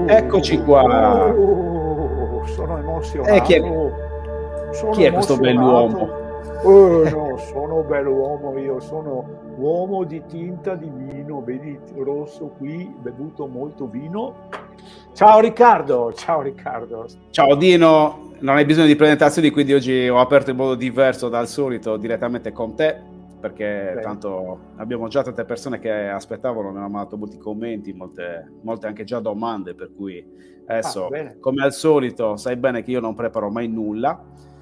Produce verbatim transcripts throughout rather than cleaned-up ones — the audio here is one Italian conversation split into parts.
Eccoci qua. Oh, sono emozionato. Eh, chi è, sono chi è questo bell'uomo? Oh, no, sono bell'uomo io, sono uomo di tinta di vino, vedi rosso qui, bevuto molto vino. Ciao Riccardo, ciao Riccardo. Ciao Dino, non hai bisogno di presentazioni, quindi oggi ho aperto in modo diverso dal solito, direttamente con te, perché Bene. Tanto abbiamo già tante persone che aspettavano, mi hanno mandato molti commenti, molte, molte anche già domande, per cui adesso, Ah, come al solito, sai bene che io non preparo mai nulla,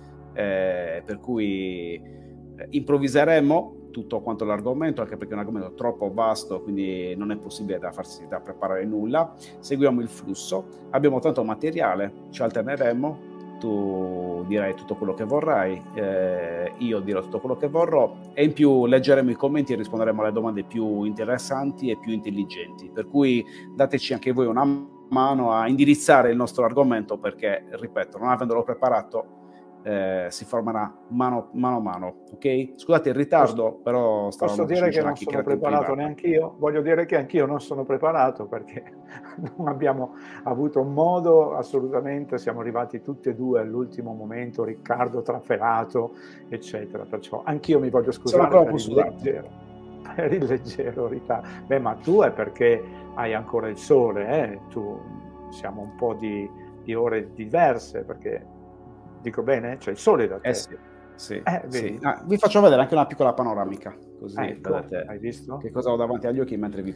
eh, per cui eh, improvviseremo tutto quanto l'argomento, anche perché è un argomento troppo vasto, quindi non è possibile da farsi da preparare nulla. Seguiamo il flusso, abbiamo tanto materiale, ci alterneremo, tu dirai tutto quello che vorrai, eh, io dirò tutto quello che vorrò, e in più leggeremo i commenti e risponderemo alle domande più interessanti e più intelligenti, per cui dateci anche voi una mano a indirizzare il nostro argomento, perché, ripeto, non avendolo preparato Eh, si formerà mano, mano a mano, ok? Scusate il ritardo, posso, però stavamo posso dire che non sono preparato neanche io. Voglio dire che anch'io non sono preparato, perché non abbiamo avuto modo assolutamente, siamo arrivati tutti e due all'ultimo momento, Riccardo trafelato, eccetera. Perciò anch'io mi voglio scusare per il leggero, per il leggero ritardo. Beh, ma tu è perché hai ancora il sole, eh? Tu, siamo un po' di, di ore diverse, perché dico bene? C'è il sole da te. Eh sì, sì, eh, sì. Ah, vi faccio vedere anche una piccola panoramica, così ecco, vedete hai visto? che cosa ho davanti agli occhi mentre vi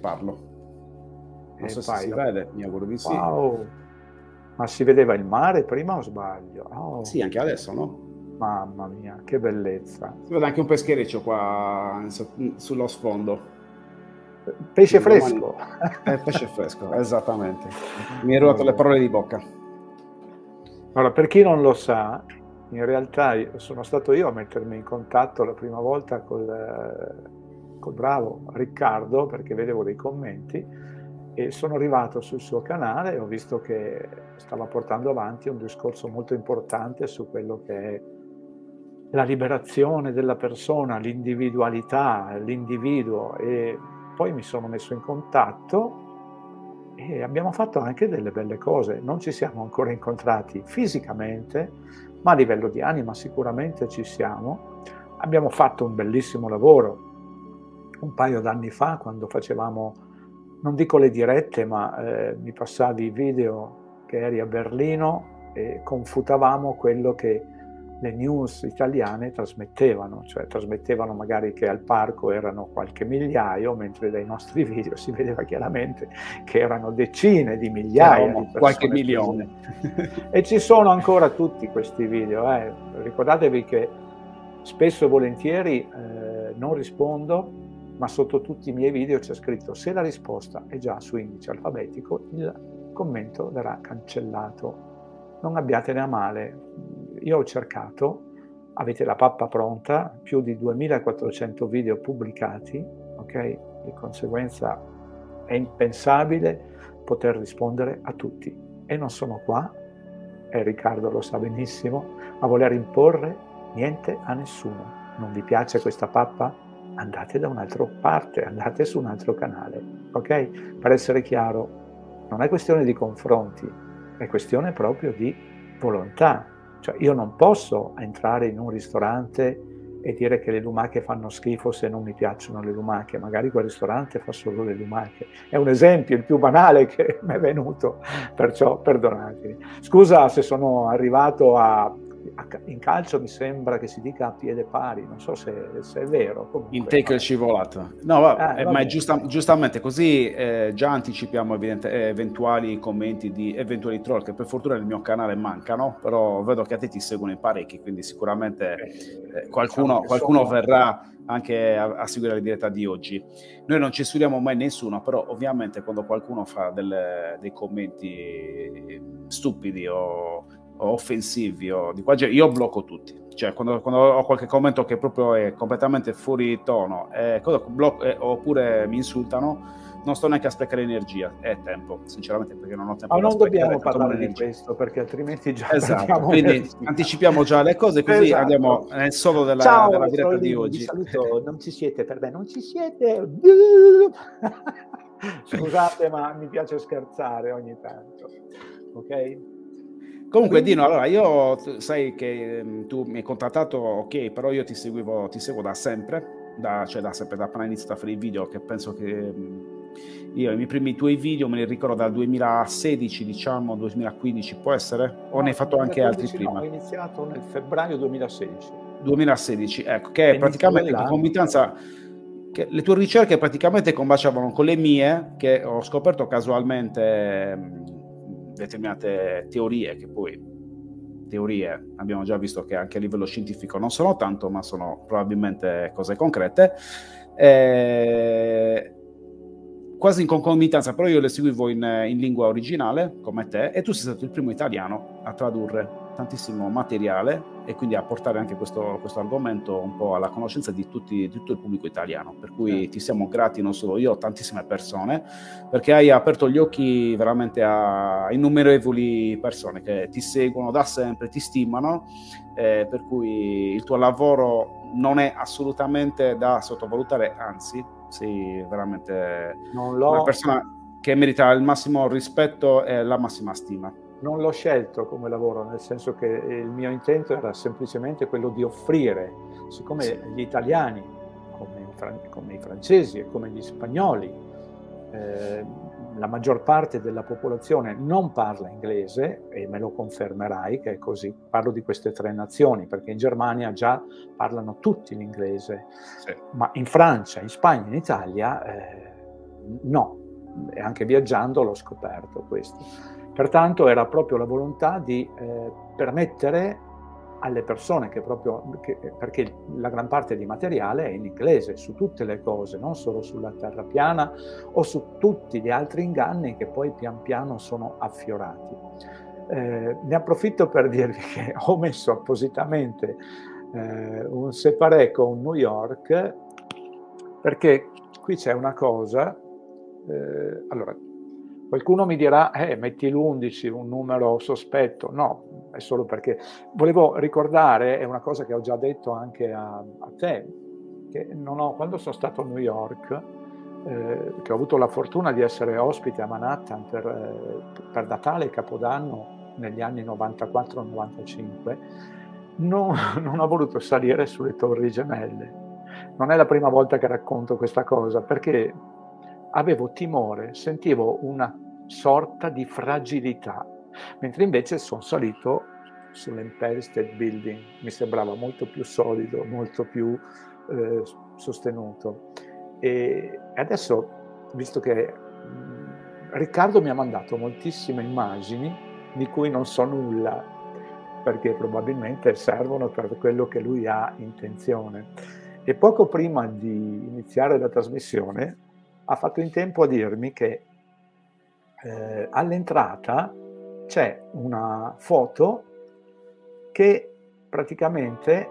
parlo. Non E so se fai si la... vede, mi auguro di sì. Wow! Ma si vedeva il mare prima o sbaglio? Oh. Sì, anche adesso, no? Mamma mia, che bellezza! Si vede anche un peschereccio qua sullo sfondo. Pesce fresco! È pesce fresco, esattamente. Mi hai rubato le parole di bocca. Allora, per chi non lo sa, in realtà sono stato io a mettermi in contatto la prima volta col, col bravo Riccardo, perché vedevo dei commenti, e sono arrivato sul suo canale e ho visto che stava portando avanti un discorso molto importante su quello che è la liberazione della persona, l'individualità, l'individuo, e poi mi sono messo in contatto e abbiamo fatto anche delle belle cose. Non ci siamo ancora incontrati fisicamente, ma a livello di anima sicuramente ci siamo. Abbiamo fatto un bellissimo lavoro un paio d'anni fa, quando facevamo, non dico le dirette, ma eh, mi passavi i video che eri a Berlino e confutavamo quello che le news italiane trasmettevano, cioè trasmettevano magari che al parco erano qualche migliaio, mentre dai nostri video si vedeva chiaramente che erano decine di migliaia di persone, qualche milione. E ci sono ancora tutti questi video. Eh. Ricordatevi che spesso e volentieri eh, non rispondo, ma sotto tutti i miei video c'è scritto: se la risposta è già su indice alfabetico, il commento verrà cancellato. Non abbiatene a male. Io ho cercato, avete la pappa pronta, più di duemilaquattrocento video pubblicati, ok? Di conseguenza è impensabile poter rispondere a tutti. E non sono qua, e Riccardo lo sa benissimo, a voler imporre niente a nessuno. Non vi piace questa pappa? Andate da un'altra parte, andate su un altro canale, ok? Per essere chiaro, non è questione di confronti, è questione proprio di volontà. Cioè, io non posso entrare in un ristorante e dire che le lumache fanno schifo se non mi piacciono le lumache. Magari quel ristorante fa solo le lumache. È un esempio, il più banale che mi è venuto, perciò perdonatemi. Scusa se sono arrivato a... a in calcio mi sembra che si dica a piede pari, non so se, se è vero. Comunque, in take è scivolato. No, vabbè, eh, ma è giusta, giustamente così eh, già anticipiamo evidente, eh, eventuali commenti di eventuali troll che per fortuna nel mio canale mancano, però vedo che a te ti seguono in parecchi, quindi sicuramente eh, qualcuno, diciamo qualcuno sono... verrà anche a, a seguire la diretta di oggi. Noi non censuriamo mai nessuno, però ovviamente quando qualcuno fa delle, dei commenti stupidi o, o offensivi o di qua, io blocco tutti. Cioè, quando, quando ho qualche commento che proprio è completamente fuori tono, eh, blocco, eh, oppure mi insultano, non sto neanche a sprecare energia, è tempo, sinceramente, perché non ho tempo. Ma da non dobbiamo sprecare, parlare di questo, perché altrimenti già esatto, quindi energia. anticipiamo già le cose, così Esatto. andiamo nel solo della, Ciao, della diretta di Sollini, oggi. vi saluto, non ci siete per me, non ci siete. Scusate, ma mi piace scherzare ogni tanto, ok? Comunque, Quindi... Dino, allora io sai che um, tu mi hai contattato, ok, però io ti seguivo, ti seguo da sempre, da, cioè da sempre, da appena iniziato a fare i video, che penso che um, io i miei primi tuoi video me li ricordo dal duemilasedici, diciamo, duemilaquindici, può essere? O no, ne hai fatto anche altri prima? No, ho iniziato nel febbraio duemilasedici. duemilasedici, ecco, che praticamente in concomitanza, che le tue ricerche praticamente combaciavano con le mie, che ho scoperto casualmente um, determinate teorie, che poi teorie abbiamo già visto che anche a livello scientifico non sono tanto, ma sono probabilmente cose concrete, eh, quasi in concomitanza, però io le seguivo in, in lingua originale come te, e tu sei stato il primo italiano a tradurre tantissimo materiale e quindi a portare anche questo, questo argomento un po' alla conoscenza di, tutti, di tutto il pubblico italiano, per cui ti siamo grati, non solo io, tantissime persone, perché hai aperto gli occhi veramente a innumerevoli persone che ti seguono da sempre, ti stimano, eh, per cui il tuo lavoro non è assolutamente da sottovalutare, anzi sei veramente non una persona che merita il massimo rispetto e la massima stima. Non l'ho scelto come lavoro, nel senso che il mio intento era semplicemente quello di offrire, siccome sì. gli italiani, come i, come i francesi e come gli spagnoli, eh, la maggior parte della popolazione non parla inglese, e me lo confermerai che è così, parlo di queste tre nazioni, perché in Germania già parlano tutti l'inglese, sì. ma in Francia, in Spagna, in Italia eh, no, e anche viaggiando l'ho scoperto questo. Pertanto era proprio la volontà di eh, permettere alle persone che proprio, che, perché la gran parte di materiale è in inglese, su tutte le cose, non solo sulla terra piana o su tutti gli altri inganni che poi pian piano sono affiorati. Eh, ne approfitto per dirvi che ho messo appositamente eh, un separé con New York, perché qui c'è una cosa, eh, allora, qualcuno mi dirà, eh, metti l'undici, un numero sospetto. No, è solo perché volevo ricordare, è una cosa che ho già detto anche a, a te, che non ho, quando sono stato a New York, eh, che ho avuto la fortuna di essere ospite a Manhattan per, eh, per Natale e Capodanno negli anni novantaquattro novantacinque, non, non ho voluto salire sulle Torri Gemelle. Non è la prima volta che racconto questa cosa, perché avevo timore, sentivo una sorta di fragilità, mentre invece sono salito sull'Empire State Building, mi sembrava molto più solido, molto più eh, sostenuto. E adesso, visto che mh, Riccardo mi ha mandato moltissime immagini di cui non so nulla, perché probabilmente servono per quello che lui ha intenzione, e poco prima di iniziare la trasmissione ha fatto in tempo a dirmi che eh, all'entrata c'è una foto che praticamente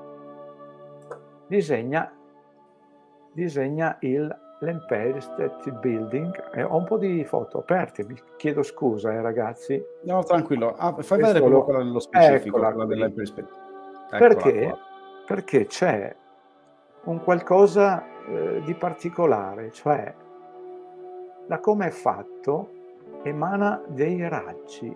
disegna, disegna il, l'Empire State Building. E ho un po' di foto aperte, vi chiedo scusa eh, ragazzi. No, tranquillo, ah, fai vedere proprio quella nello specifico, quella dell'Empire State. Perché? Qua. Perché c'è un qualcosa eh, di particolare, cioè da come è fatto emana dei raggi,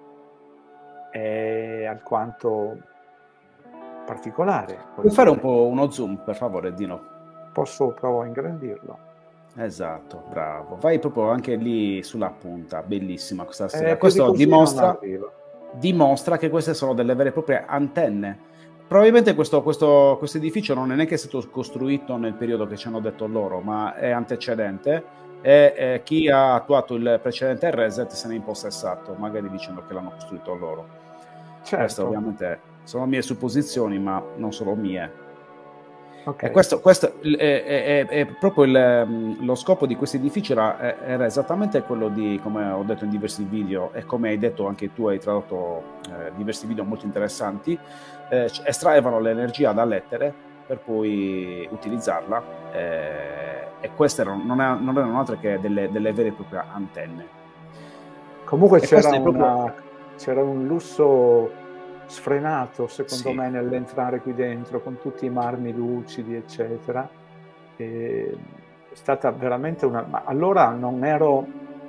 è alquanto particolare. Puoi fare un po' uno zoom, per favore, Dino? Posso provare a ingrandirlo? Esatto, bravo. Vai proprio anche lì sulla punta, bellissima questa serie. Eh, Questo dimostra, dimostra che queste sono delle vere e proprie antenne. Probabilmente questo, questo, questo edificio non è neanche stato costruito nel periodo che ci hanno detto loro, ma è antecedente, e eh, chi ha attuato il precedente reset se ne è impossessato, magari dicendo che l'hanno costruito loro. Certo. Queste ovviamente sono mie supposizioni, ma non solo mie. Okay. E questo, questo è, è, è proprio il, lo scopo di questi edifici era, era esattamente quello di, come ho detto in diversi video e come hai detto anche tu, hai tradotto eh, diversi video molto interessanti, eh, estraevano l'energia dall'etere per poi utilizzarla, eh, e queste erano, non, è, non erano altre che delle, delle vere e proprie antenne. Comunque c'era proprio... un lusso sfrenato, secondo sì. me, nell'entrare qui dentro, con tutti i marmi lucidi, eccetera. E è stata veramente una... Ma allora non ero,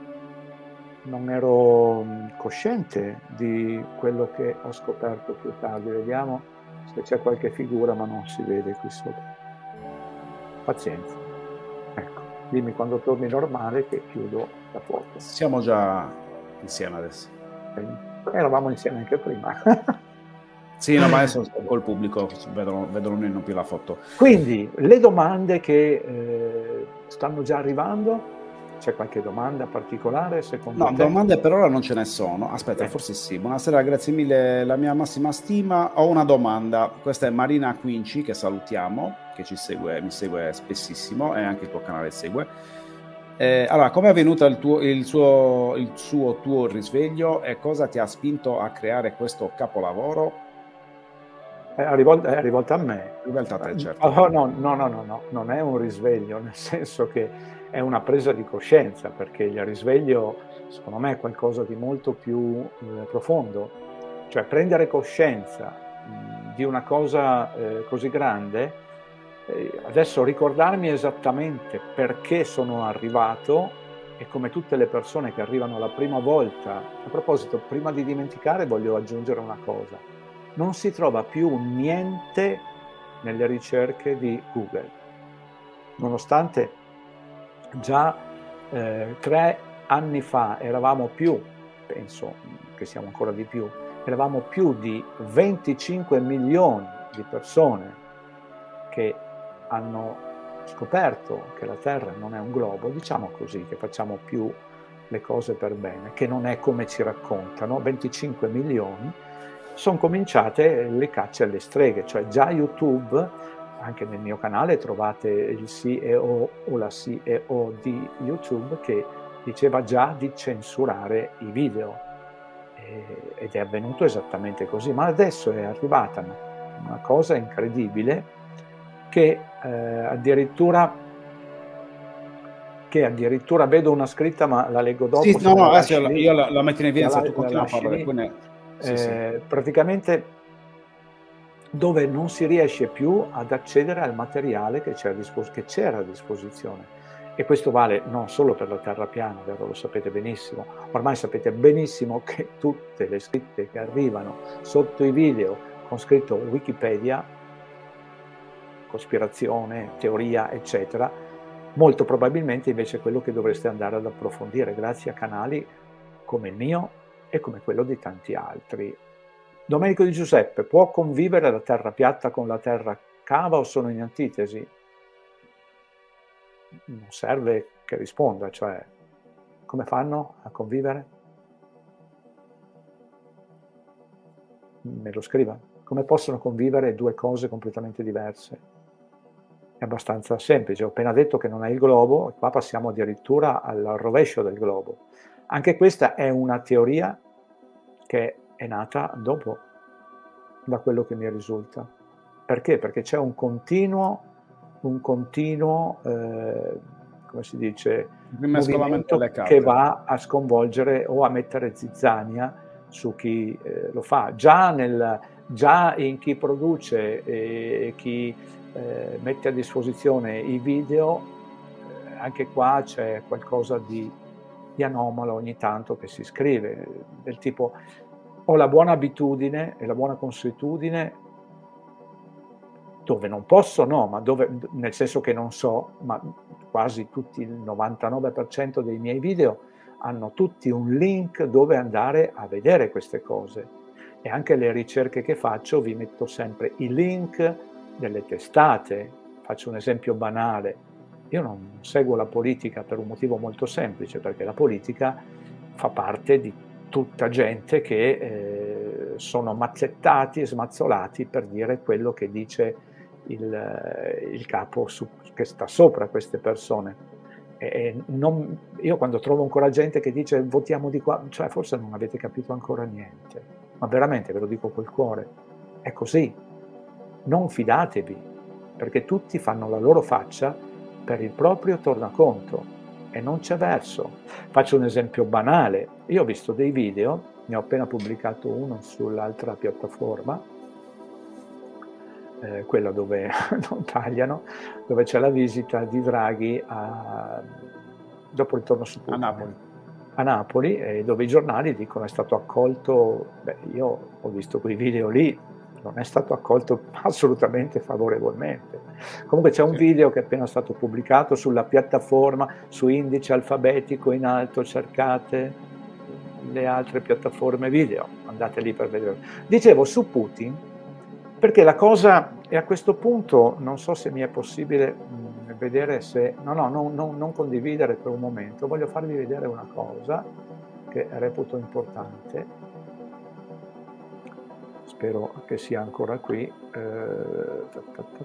non ero cosciente di quello che ho scoperto più tardi. Vediamo se c'è qualche figura, ma non si vede qui sopra. Pazienza. Ecco, dimmi quando torni normale che chiudo la foto. Siamo già insieme adesso. Eravamo insieme anche prima. Sì, no, ma adesso col pubblico vedono, vedono noi, non più la foto. Quindi, le domande che eh, stanno già arrivando, c'è qualche domanda particolare secondo no, te? domande per ora non ce ne sono. Aspetta, eh. forse sì. Buonasera, grazie mille, la mia massima stima. Ho una domanda. Questa è Marina Quinci, che salutiamo, che ci segue, mi segue spessissimo e anche il tuo canale segue. Eh, allora, come è avvenuto il tuo, il, suo, il suo tuo risveglio e cosa ti ha spinto a creare questo capolavoro? È rivolta, è rivolta a me. Rivolta a te, certo. Oh, no, no, no, no, no, non è un risveglio, nel senso che è una presa di coscienza, perché il risveglio, secondo me, è qualcosa di molto più eh, profondo. Cioè, prendere coscienza mh, di una cosa eh, così grande, eh, adesso ricordarmi esattamente perché sono arrivato, e come tutte le persone che arrivano la prima volta, a proposito, prima di dimenticare voglio aggiungere una cosa. Non si trova più niente nelle ricerche di Google, nonostante già eh, tre anni fa eravamo più, penso che siamo ancora di più, eravamo più di venticinque milioni di persone che hanno scoperto che la Terra non è un globo, diciamo così, che facciamo più le cose per bene, che non è come ci raccontano, venticinque milioni. Sono cominciate le cacce alle streghe, cioè già YouTube, anche nel mio canale trovate il C E O o la C E O di YouTube che diceva già di censurare i video, e, ed è avvenuto esattamente così, ma adesso è arrivata una, una cosa incredibile che eh, addirittura che addirittura vedo una scritta, ma la leggo dopo. Sì, no, no, adesso io, io la, la metto in evidenza, tu continui a parlare. Poi ne... sì, eh, sì. Praticamente dove non si riesce più ad accedere al materiale che c'era a disposizione. E questo vale non solo per la terra piana, vero? Lo sapete benissimo. Ormai sapete benissimo che tutte le scritte che arrivano sotto i video con scritto Wikipedia, cospirazione, teoria, eccetera, molto probabilmente invece è quello che dovreste andare ad approfondire grazie a canali come il mio e come quello di tanti altri. Domenico Di Giuseppe, può convivere la terra piatta con la terra cava o sono in antitesi? Non serve che risponda, cioè come fanno a convivere? Me lo scriva. Come possono convivere due cose completamente diverse? È abbastanza semplice. Ho appena detto che non è il globo, e qua passiamo addirittura al rovescio del globo. Anche questa è una teoria che è nata dopo, da quello che mi risulta. Perché? Perché c'è un continuo, un continuo, eh, come si dice, movimento che va a sconvolgere o a mettere zizzania su chi eh, lo fa. Già, nel, già in chi produce e chi eh, mette a disposizione i video, eh, anche qua c'è qualcosa di, di anomalo ogni tanto che si scrive, del tipo: ho la buona abitudine e la buona consuetudine, dove non posso, no, ma dove, nel senso che non so, ma quasi tutti, il novantanove per cento dei miei video hanno tutti un link dove andare a vedere queste cose. E anche le ricerche che faccio vi metto sempre i link delle testate. Faccio un esempio banale. Io non seguo la politica per un motivo molto semplice, perché la politica fa parte di tutta gente che eh, sono mazzettati e smazzolati per dire quello che dice il, il capo su, che sta sopra queste persone. E non, io quando trovo ancora gente che dice votiamo di qua, cioè forse non avete capito ancora niente, ma veramente ve lo dico col cuore, è così. Non fidatevi, perché tutti fanno la loro faccia per il proprio tornaconto e non c'è verso. Faccio un esempio banale: io ho visto dei video, ne ho appena pubblicato uno sull'altra piattaforma, eh, quella dove non tagliano, dove c'è la visita di Draghi a, dopo il ritorno su Putin, a Napoli. a Napoli, e dove i giornali dicono è stato accolto. Beh, io ho visto quei video lì, non è stato accolto assolutamente favorevolmente. Comunque c'è un sì. video che è appena stato pubblicato sulla piattaforma, su indice alfabetico in alto, cercate le altre piattaforme video, andate lì per vedere. Dicevo su Putin, perché la cosa, e a questo punto non so se mi è possibile mh, vedere se, no no, no, no, non condividere per un momento, voglio farvi vedere una cosa che reputo importante, spero che sia ancora qui, eh,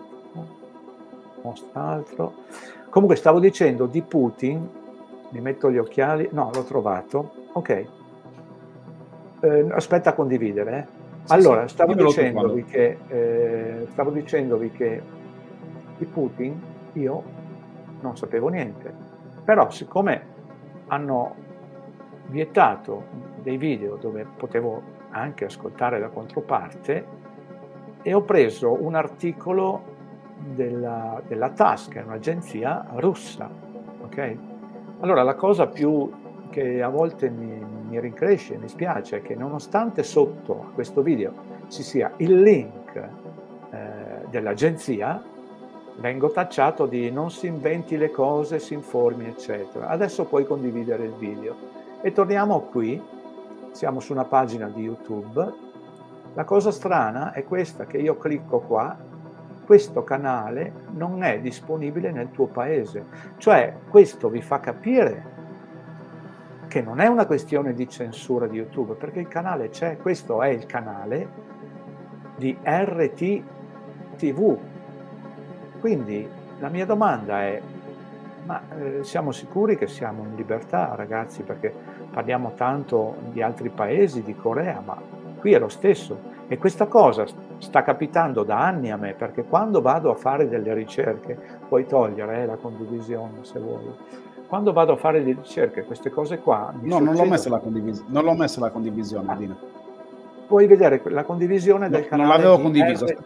mostra altro. Comunque stavo dicendo di Putin, mi metto gli occhiali, no l'ho trovato, ok, eh, aspetta a condividere, eh. Sì, allora, sì, stavo, dicendovi che, eh, stavo dicendovi che di Putin io non sapevo niente, però siccome hanno vietato dei video dove potevo anche ascoltare la controparte, e ho preso un articolo della, della TASS, che è un'agenzia russa, ok? Allora, la cosa più che a volte mi, mi rincresce, mi spiace, è che nonostante sotto a questo video ci sia il link eh, dell'agenzia, vengo tacciato di non si inventi le cose, si informi, eccetera. Adesso puoi condividere il video. E torniamo qui, siamo su una pagina di YouTube. La cosa strana è questa, che io clicco qua, questo canale non è disponibile nel tuo paese. Cioè, questo vi fa capire che non è una questione di censura di YouTube, perché il canale c'è, questo è il canale di R T T V. Quindi la mia domanda è, ma eh, siamo sicuri che siamo in libertà, ragazzi? Perché parliamo tanto di altri paesi, di Corea, ma qui è lo stesso. E questa cosa sta capitando da anni a me, perché quando vado a fare delle ricerche, puoi togliere eh, la condivisione se vuoi, quando vado a fare le ricerche, queste cose qua... No, non l'ho messa la condivisione, non l'ho messa la condivisione, ah. Dino. Puoi vedere la condivisione del no, canale. Non l'avevo condiviso. R...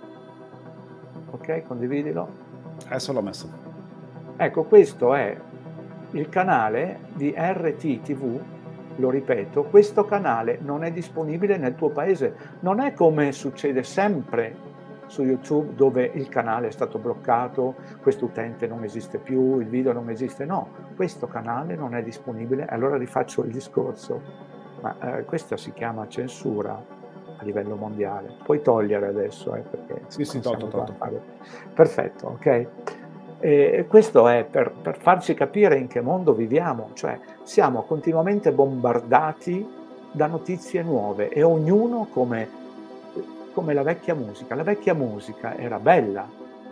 Ok, condividilo. Adesso l'ho messo. Ecco, questo è il canale di R T T V, lo ripeto, questo canale non è disponibile nel tuo paese. Non è come succede sempre su YouTube, dove il canale è stato bloccato, questo utente non esiste più, il video non esiste. No, questo canale non è disponibile. Allora rifaccio il discorso, ma eh, questa si chiama censura a livello mondiale. Puoi togliere adesso, eh, perché sì, sì, tolto, tolto. Perfetto, ok. E questo è per, per farci capire in che mondo viviamo, cioè siamo continuamente bombardati da notizie nuove e ognuno come come la vecchia musica. La vecchia musica era bella,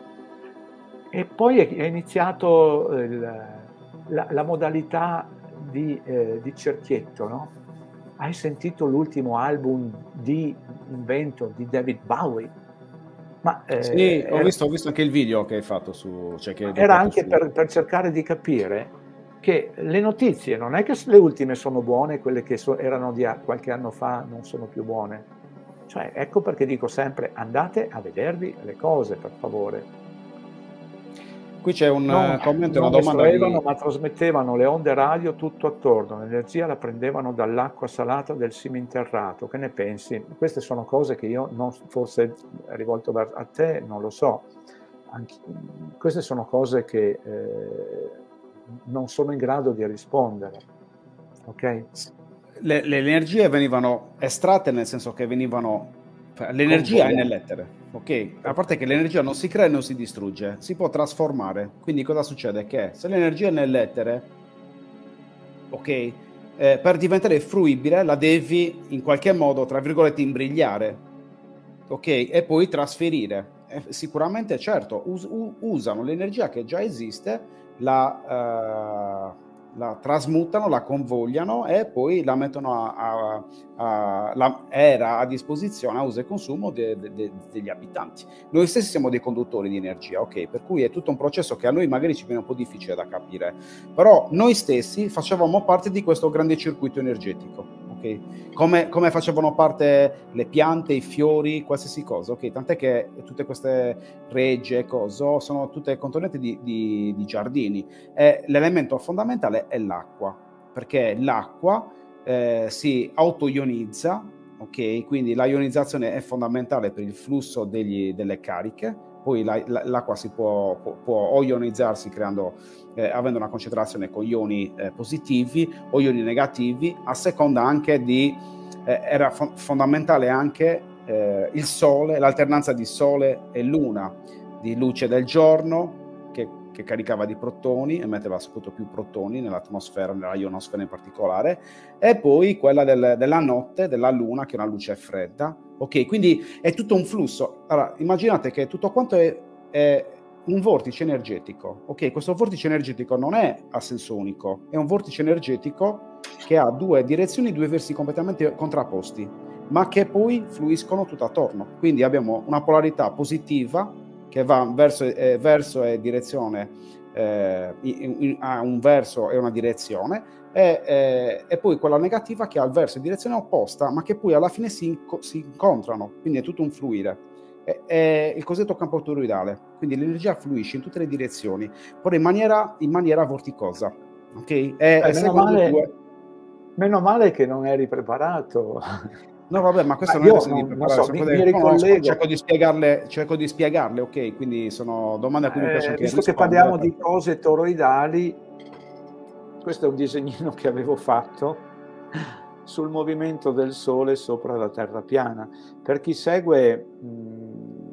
e poi è iniziato il, la, la modalità di, eh, di cerchietto, no? Hai sentito l'ultimo album di invento di David Bowie? Ma, eh, sì, ho, era, visto, ho visto anche il video che hai fatto su... Cioè che era anche su... per, per cercare di capire che le notizie non è che le ultime sono buone, quelle che so, erano di qualche anno fa non sono più buone. Cioè, ecco perché dico sempre, andate a vedervi le cose, per favore. Qui c'è un non, commento, non una domanda estraevano, di... ma trasmettevano le onde radio tutto attorno, l'energia la prendevano dall'acqua salata del seminterrato. Che ne pensi? Queste sono cose che io, non, forse è rivolto a te, non lo so. Anche, queste sono cose che eh, non sono in grado di rispondere, ok? Le, le energie venivano estratte, nel senso che venivano... L'energia è nell'etere, ok? A parte che l'energia non si crea e non si distrugge, si può trasformare. Quindi cosa succede? Che se l'energia è nell'etere, ok? Eh, per diventare fruibile la devi in qualche modo, tra virgolette, imbrigliare, ok? E poi trasferire. Eh, sicuramente, certo, us usano l'energia che già esiste, la... Uh, la trasmutano, la convogliano e poi la mettono a, a, a la, era a disposizione, a uso e consumo de, de, de, degli abitanti. Noi stessi siamo dei conduttori di energia, ok? Per cui è tutto un processo che a noi magari ci viene un po' difficile da capire, però noi stessi facevamo parte di questo grande circuito energetico, ok? Come, come facevano parte le piante, i fiori, qualsiasi cosa, ok? Tant'è che tutte queste regge, coso, sono tutte componenti di, di, di giardini. E l'elemento fondamentale è l'acqua, perché l'acqua eh, si auto-ionizza, ok? Quindi la ionizzazione è fondamentale per il flusso degli, delle cariche. Poi la, la, l'acqua si può, può, può o ionizzarsi creando, eh, avendo una concentrazione con ioni eh, positivi o ioni negativi, a seconda anche di, eh, era fo- fondamentale anche eh, il sole, l'alternanza di sole e luna, di luce del giorno, che, che caricava di protoni, emetteva soprattutto più protoni nell'atmosfera, nella ionosfera in particolare, e poi quella del, della notte, della luna, che è una luce fredda. Ok, quindi è tutto un flusso. Allora, immaginate che tutto quanto è, è un vortice energetico. Ok, questo vortice energetico non è a senso unico, è un vortice energetico che ha due direzioni, due versi completamente contrapposti, ma che poi fluiscono tutto attorno. Quindi abbiamo una polarità positiva che va verso, eh, verso e direzione, eh, in, in, ha un verso e una direzione, e, eh, e poi quella negativa che ha il verso in direzione opposta, ma che poi alla fine si, inco- si incontrano, quindi è tutto un fluire. È, è il cosiddetto campo toroidale, quindi l'energia fluisce in tutte le direzioni, però in maniera, in maniera vorticosa, ok? E, eh, e meno, male, due... meno male che non eri preparato. No, vabbè, ma questo Ma non è io questione di non, non preparare, so, sono mi, cose mi che conosco, ricollego. cerco di spiegarle, cerco di spiegarle, ok? Quindi sono domande a cui mi piace Eh, anche visto che rispondere. parliamo di Perché... cose toroidali, questo è un disegnino che avevo fatto sul movimento del Sole sopra la Terra piana. Per chi segue mh,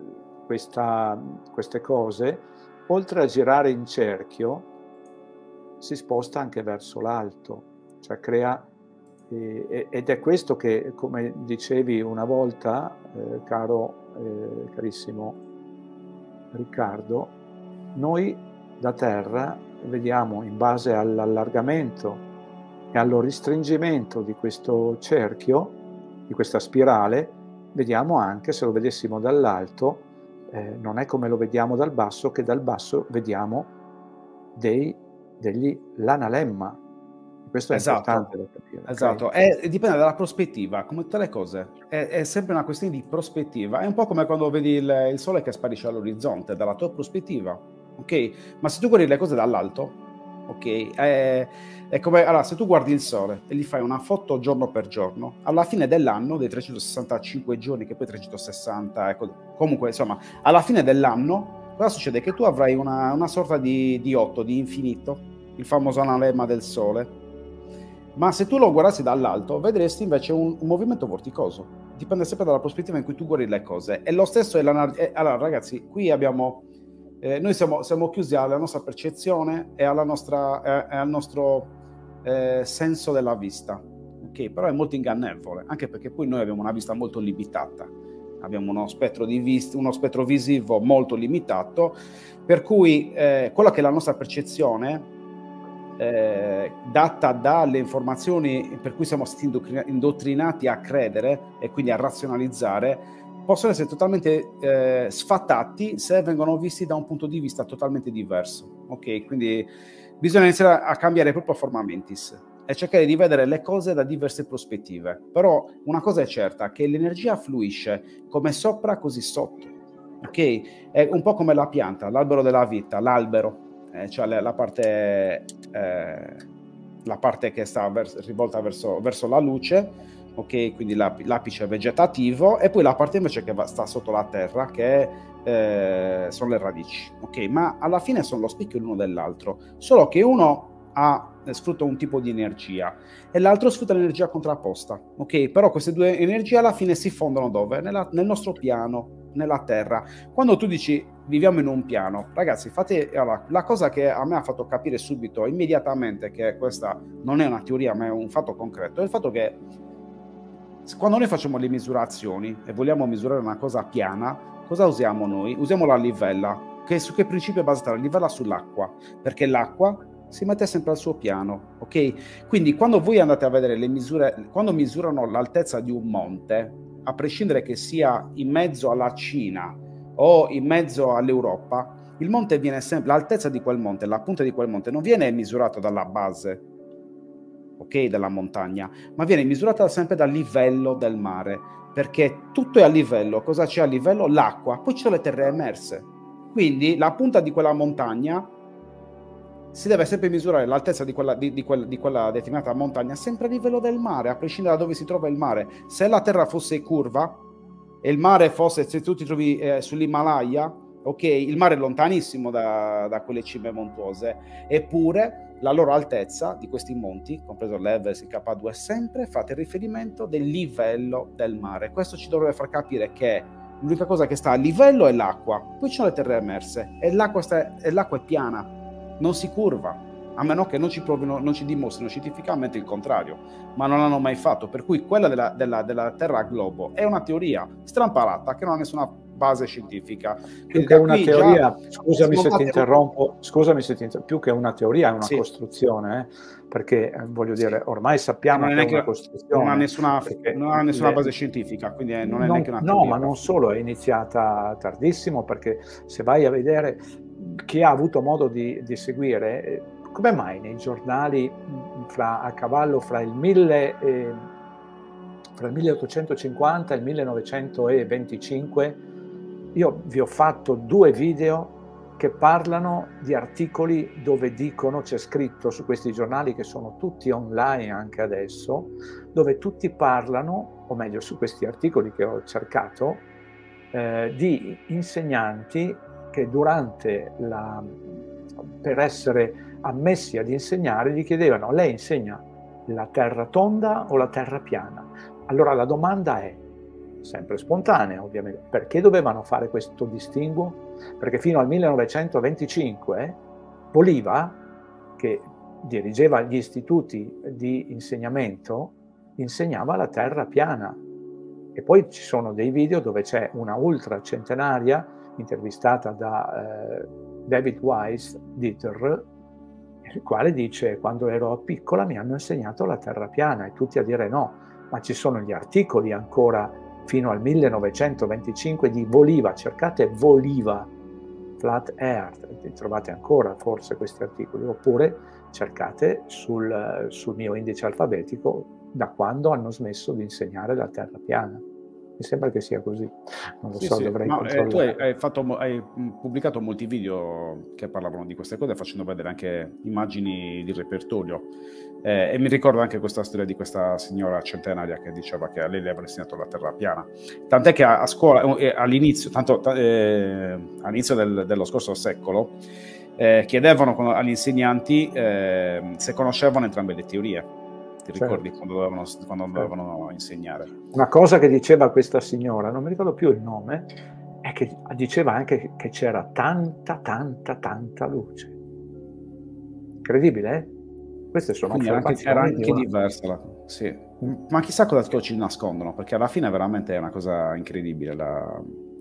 questa, queste cose, oltre a girare in cerchio, si sposta anche verso l'alto, cioè crea, eh, ed è questo che, come dicevi una volta, eh, caro, eh, carissimo Riccardo, noi da Terra vediamo, in base all'allargamento e allo restringimento di questo cerchio, di questa spirale, vediamo anche, se lo vedessimo dall'alto, eh, non è come lo vediamo dal basso, che dal basso vediamo dei, degli l'analemma. Questo è Esatto, importante da capire. esatto. Okay? È, dipende dalla prospettiva, come tutte le cose. È, è sempre una questione di prospettiva. È un po' come quando vedi il, il sole che sparisce all'orizzonte, dalla tua prospettiva, ok? Ma se tu guardi le cose dall'alto, ok? È, è come, allora, se tu guardi il sole e gli fai una foto giorno per giorno, alla fine dell'anno, dei trecentosessantacinque giorni, che poi trecentosessanta, ecco, comunque, insomma, alla fine dell'anno, cosa succede? Che tu avrai una, una sorta di, di otto, di infinito, il famoso analemma del sole. Ma se tu lo guardassi dall'alto, vedresti invece un, un movimento vorticoso. Dipende sempre dalla prospettiva in cui tu guardi le cose. E lo stesso è l'anarchia. Allora, ragazzi, qui abbiamo... Eh, noi siamo, siamo chiusi alla nostra percezione e, alla nostra, eh, e al nostro eh, senso della vista. Ok? Però è molto ingannevole, anche perché poi noi abbiamo una vista molto limitata. Abbiamo uno spettro, di vista, uno spettro visivo molto limitato, per cui eh, quella che è la nostra percezione... Eh, data dalle informazioni per cui siamo stati indottrinati a credere e quindi a razionalizzare, possono essere totalmente eh, sfattati se vengono visti da un punto di vista totalmente diverso. Ok, quindi bisogna iniziare a cambiare proprio forma mentis e cercare di vedere le cose da diverse prospettive. Però una cosa è certa, che l'energia fluisce come sopra così sotto. Ok, è un po' come la pianta, l'albero della vita, l'albero. Eh, cioè la, la parte eh, la parte che sta vers- rivolta verso, verso la luce, ok, quindi l'ap- l'apice vegetativo, e poi la parte invece che va, sta sotto la terra, che eh, sono le radici, ok, ma alla fine sono lo specchio l'uno dell'altro, solo che uno ha, sfrutta un tipo di energia e l'altro sfrutta l'energia contrapposta, ok, però queste due energie alla fine si fondono dove? Nella, nel nostro piano, nella terra. Quando tu dici viviamo in un piano, ragazzi, fate allora, la cosa che a me ha fatto capire subito, immediatamente, che questa non è una teoria ma è un fatto concreto, è il fatto che quando noi facciamo le misurazioni e vogliamo misurare una cosa piana, cosa usiamo noi? Usiamo la livella, che su che principio è basata? La livella sull'acqua, perché l'acqua si mette sempre al suo piano, ok? Quindi quando voi andate a vedere le misure, quando misurano l'altezza di un monte, a prescindere che sia in mezzo alla Cina o in mezzo all'Europa, il monte viene sempre, l'altezza di quel monte, la punta di quel monte non viene misurata dalla base, ok, della montagna, ma viene misurata sempre dal livello del mare, perché tutto è a livello. Cosa c'è a livello? L'acqua, poi ci sono le terre emerse. Quindi la punta di quella montagna si deve sempre misurare l'altezza di quella, di, di, quella, di quella determinata montagna sempre a livello del mare, a prescindere da dove si trova il mare. Se la terra fosse curva e il mare fosse, se tu ti trovi eh, sull'Himalaya, ok, il mare è lontanissimo da, da quelle cime montuose, eppure la loro altezza di questi monti, compreso l'Everest, il K due, sempre fate riferimento del livello del mare. Questo ci dovrebbe far capire che l'unica cosa che sta a livello è l'acqua, poi ci sono le terre emerse e l'acqua, sta, e l'acqua è piana, non si curva, a meno che non ci provino, non ci dimostrino scientificamente il contrario, ma non l'hanno mai fatto. Per cui quella della, della, della Terra globo è una teoria strampalata che non ha nessuna base scientifica. Più che una teoria, scusami se ti interrompo, scusami se ti interrompo, più che una teoria è una sì. costruzione, eh? Perché eh, voglio dire, ormai sappiamo che è una costruzione. Non ha nessuna, non ha nessuna le, base scientifica, quindi è, non è non, neanche una teoria. No, ma non solo, è iniziata tardissimo, perché se vai a vedere chi ha avuto modo di, di seguire, come mai nei giornali fra, a cavallo fra il, mille, eh, fra il milleottocentocinquanta e il millenovecentoventicinque, io vi ho fatto due video che parlano di articoli dove dicono, c'è scritto su questi giornali che sono tutti online anche adesso, dove tutti parlano, o meglio su questi articoli che ho cercato, eh, di insegnanti che durante la, per essere ammessi ad insegnare gli chiedevano: lei insegna la terra tonda o la terra piana? Allora la domanda è, sempre spontanea ovviamente, perché dovevano fare questo distinguo? Perché fino al millenovecentoventicinque Bolivar, che dirigeva gli istituti di insegnamento, insegnava la terra piana. E poi ci sono dei video dove c'è una ultracentenaria intervistata da eh, David Weiss Dieter, il quale dice: quando ero piccola mi hanno insegnato la terra piana, e tutti a dire no, ma ci sono gli articoli ancora fino al millenovecentoventicinque di Bolivar, cercate Bolivar, Flat Earth, trovate ancora forse questi articoli, oppure cercate sul, sul mio indice alfabetico da quando hanno smesso di insegnare la terra piana. Mi sembra che sia così, non lo sì, so, sì. dovrei no, controllare. Eh, tu hai, hai, fatto, hai pubblicato molti video che parlavano di queste cose, facendo vedere anche immagini di repertorio, eh, e mi ricordo anche questa storia di questa signora centenaria che diceva che a lei le aveva insegnato la terra piana, tant'è che a, a scuola, eh, all'inizio, tanto eh, all'inizio del, dello scorso secolo, eh, chiedevano agli insegnanti eh, se conoscevano entrambe le teorie. Ti ricordi certo. quando dovevano, quando dovevano certo. insegnare? Una cosa che diceva questa signora, non mi ricordo più il nome, è che diceva anche che c'era tanta, tanta, tanta luce. Incredibile, eh? Queste sono Quindi era anche, era anche diversa. La, sì. mm. Ma chissà cosa ci nascondono, perché alla fine veramente è una cosa incredibile. La...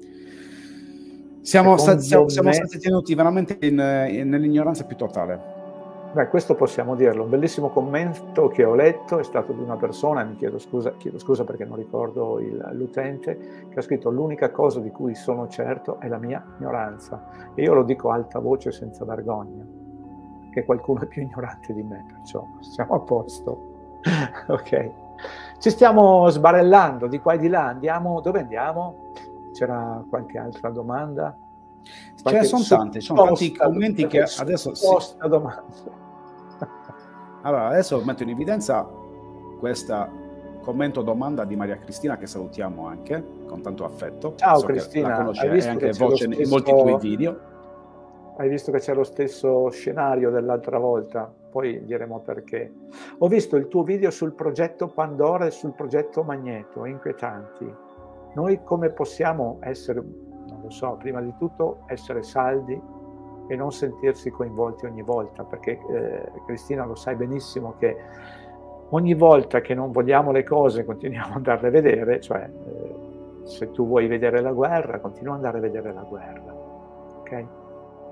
Siamo, sta, siamo, me... siamo stati tenuti veramente in, in, nell'ignoranza più totale. Beh, questo possiamo dirlo. Un bellissimo commento che ho letto è stato di una persona, mi chiedo scusa, chiedo scusa perché non ricordo l'utente, che ha scritto: l'unica cosa di cui sono certo è la mia ignoranza. E io lo dico a alta voce senza vergogna, che qualcuno è più ignorante di me, perciò siamo a posto. Ok. Ci stiamo sbarellando di qua e di là. Andiamo, dove andiamo? C'era qualche altra domanda? Ce ne sono tante, ci sono tanti commenti che adesso si... domanda. Allora, adesso metto in evidenza questo commento domanda di Maria Cristina, che salutiamo anche con tanto affetto. Ciao so Cristina, la conosce, hai anche voce stesso... in molti tuoi video. Hai visto che c'è lo stesso scenario dell'altra volta, poi diremo perché. Ho visto il tuo video sul progetto Pandora e sul progetto Magneto, inquietanti. Noi come possiamo essere, non lo so, prima di tutto essere saldi e non sentirsi coinvolti ogni volta, perché eh, Cristina lo sai benissimo che ogni volta che non vogliamo le cose continuiamo ad andarle a vedere, cioè eh, se tu vuoi vedere la guerra, continua ad andare a vedere la guerra, ok?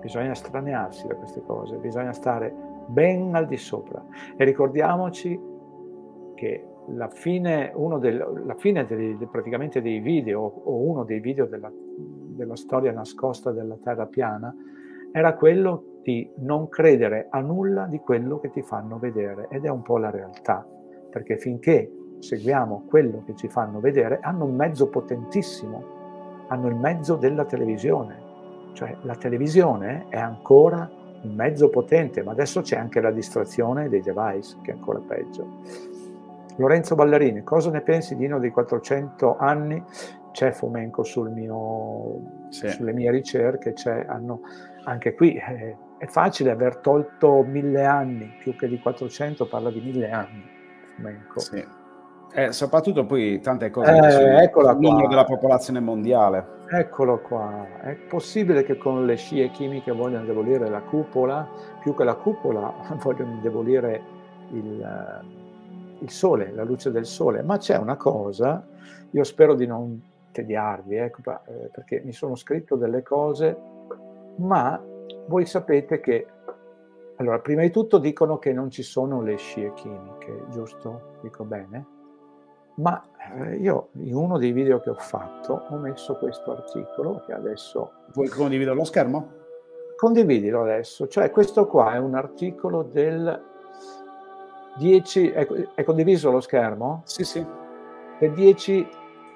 bisogna estranearsi da queste cose, bisogna stare ben al di sopra. E ricordiamoci che la fine, uno del, la fine dei, praticamente dei video, o uno dei video della, della storia nascosta della Terra piana, era quello di non credere a nulla di quello che ti fanno vedere, ed è un po' la realtà, perché finché seguiamo quello che ci fanno vedere, hanno un mezzo potentissimo, hanno il mezzo della televisione, cioè la televisione è ancora un mezzo potente, ma adesso c'è anche la distrazione dei device, che è ancora peggio. Lorenzo Ballarini, cosa ne pensi, Dino, dei quattrocento anni? C'è Fomenko sul mio, sì. sulle mie ricerche, c'è, hanno, anche qui eh, è facile aver tolto mille anni, più che di quattrocento, parla di mille anni, Fomenko. Sì. Eh, soprattutto poi tante cose eh, sul numero della popolazione mondiale. Eccolo qua, è possibile che con le scie chimiche vogliano indebolire la cupola, più che la cupola vogliono indebolire il, il sole, la luce del sole, ma c'è una cosa, io spero di non tediarvi, ecco, perché mi sono scritto delle cose, ma voi sapete che, allora, prima di tutto dicono che non ci sono le scie chimiche, giusto? Dico bene? Ma eh, io in uno dei video che ho fatto ho messo questo articolo che adesso... Vuoi condividere lo schermo? Condividilo adesso, cioè questo qua è un articolo del dieci... È, è condiviso lo schermo? Sì, sì. Del dieci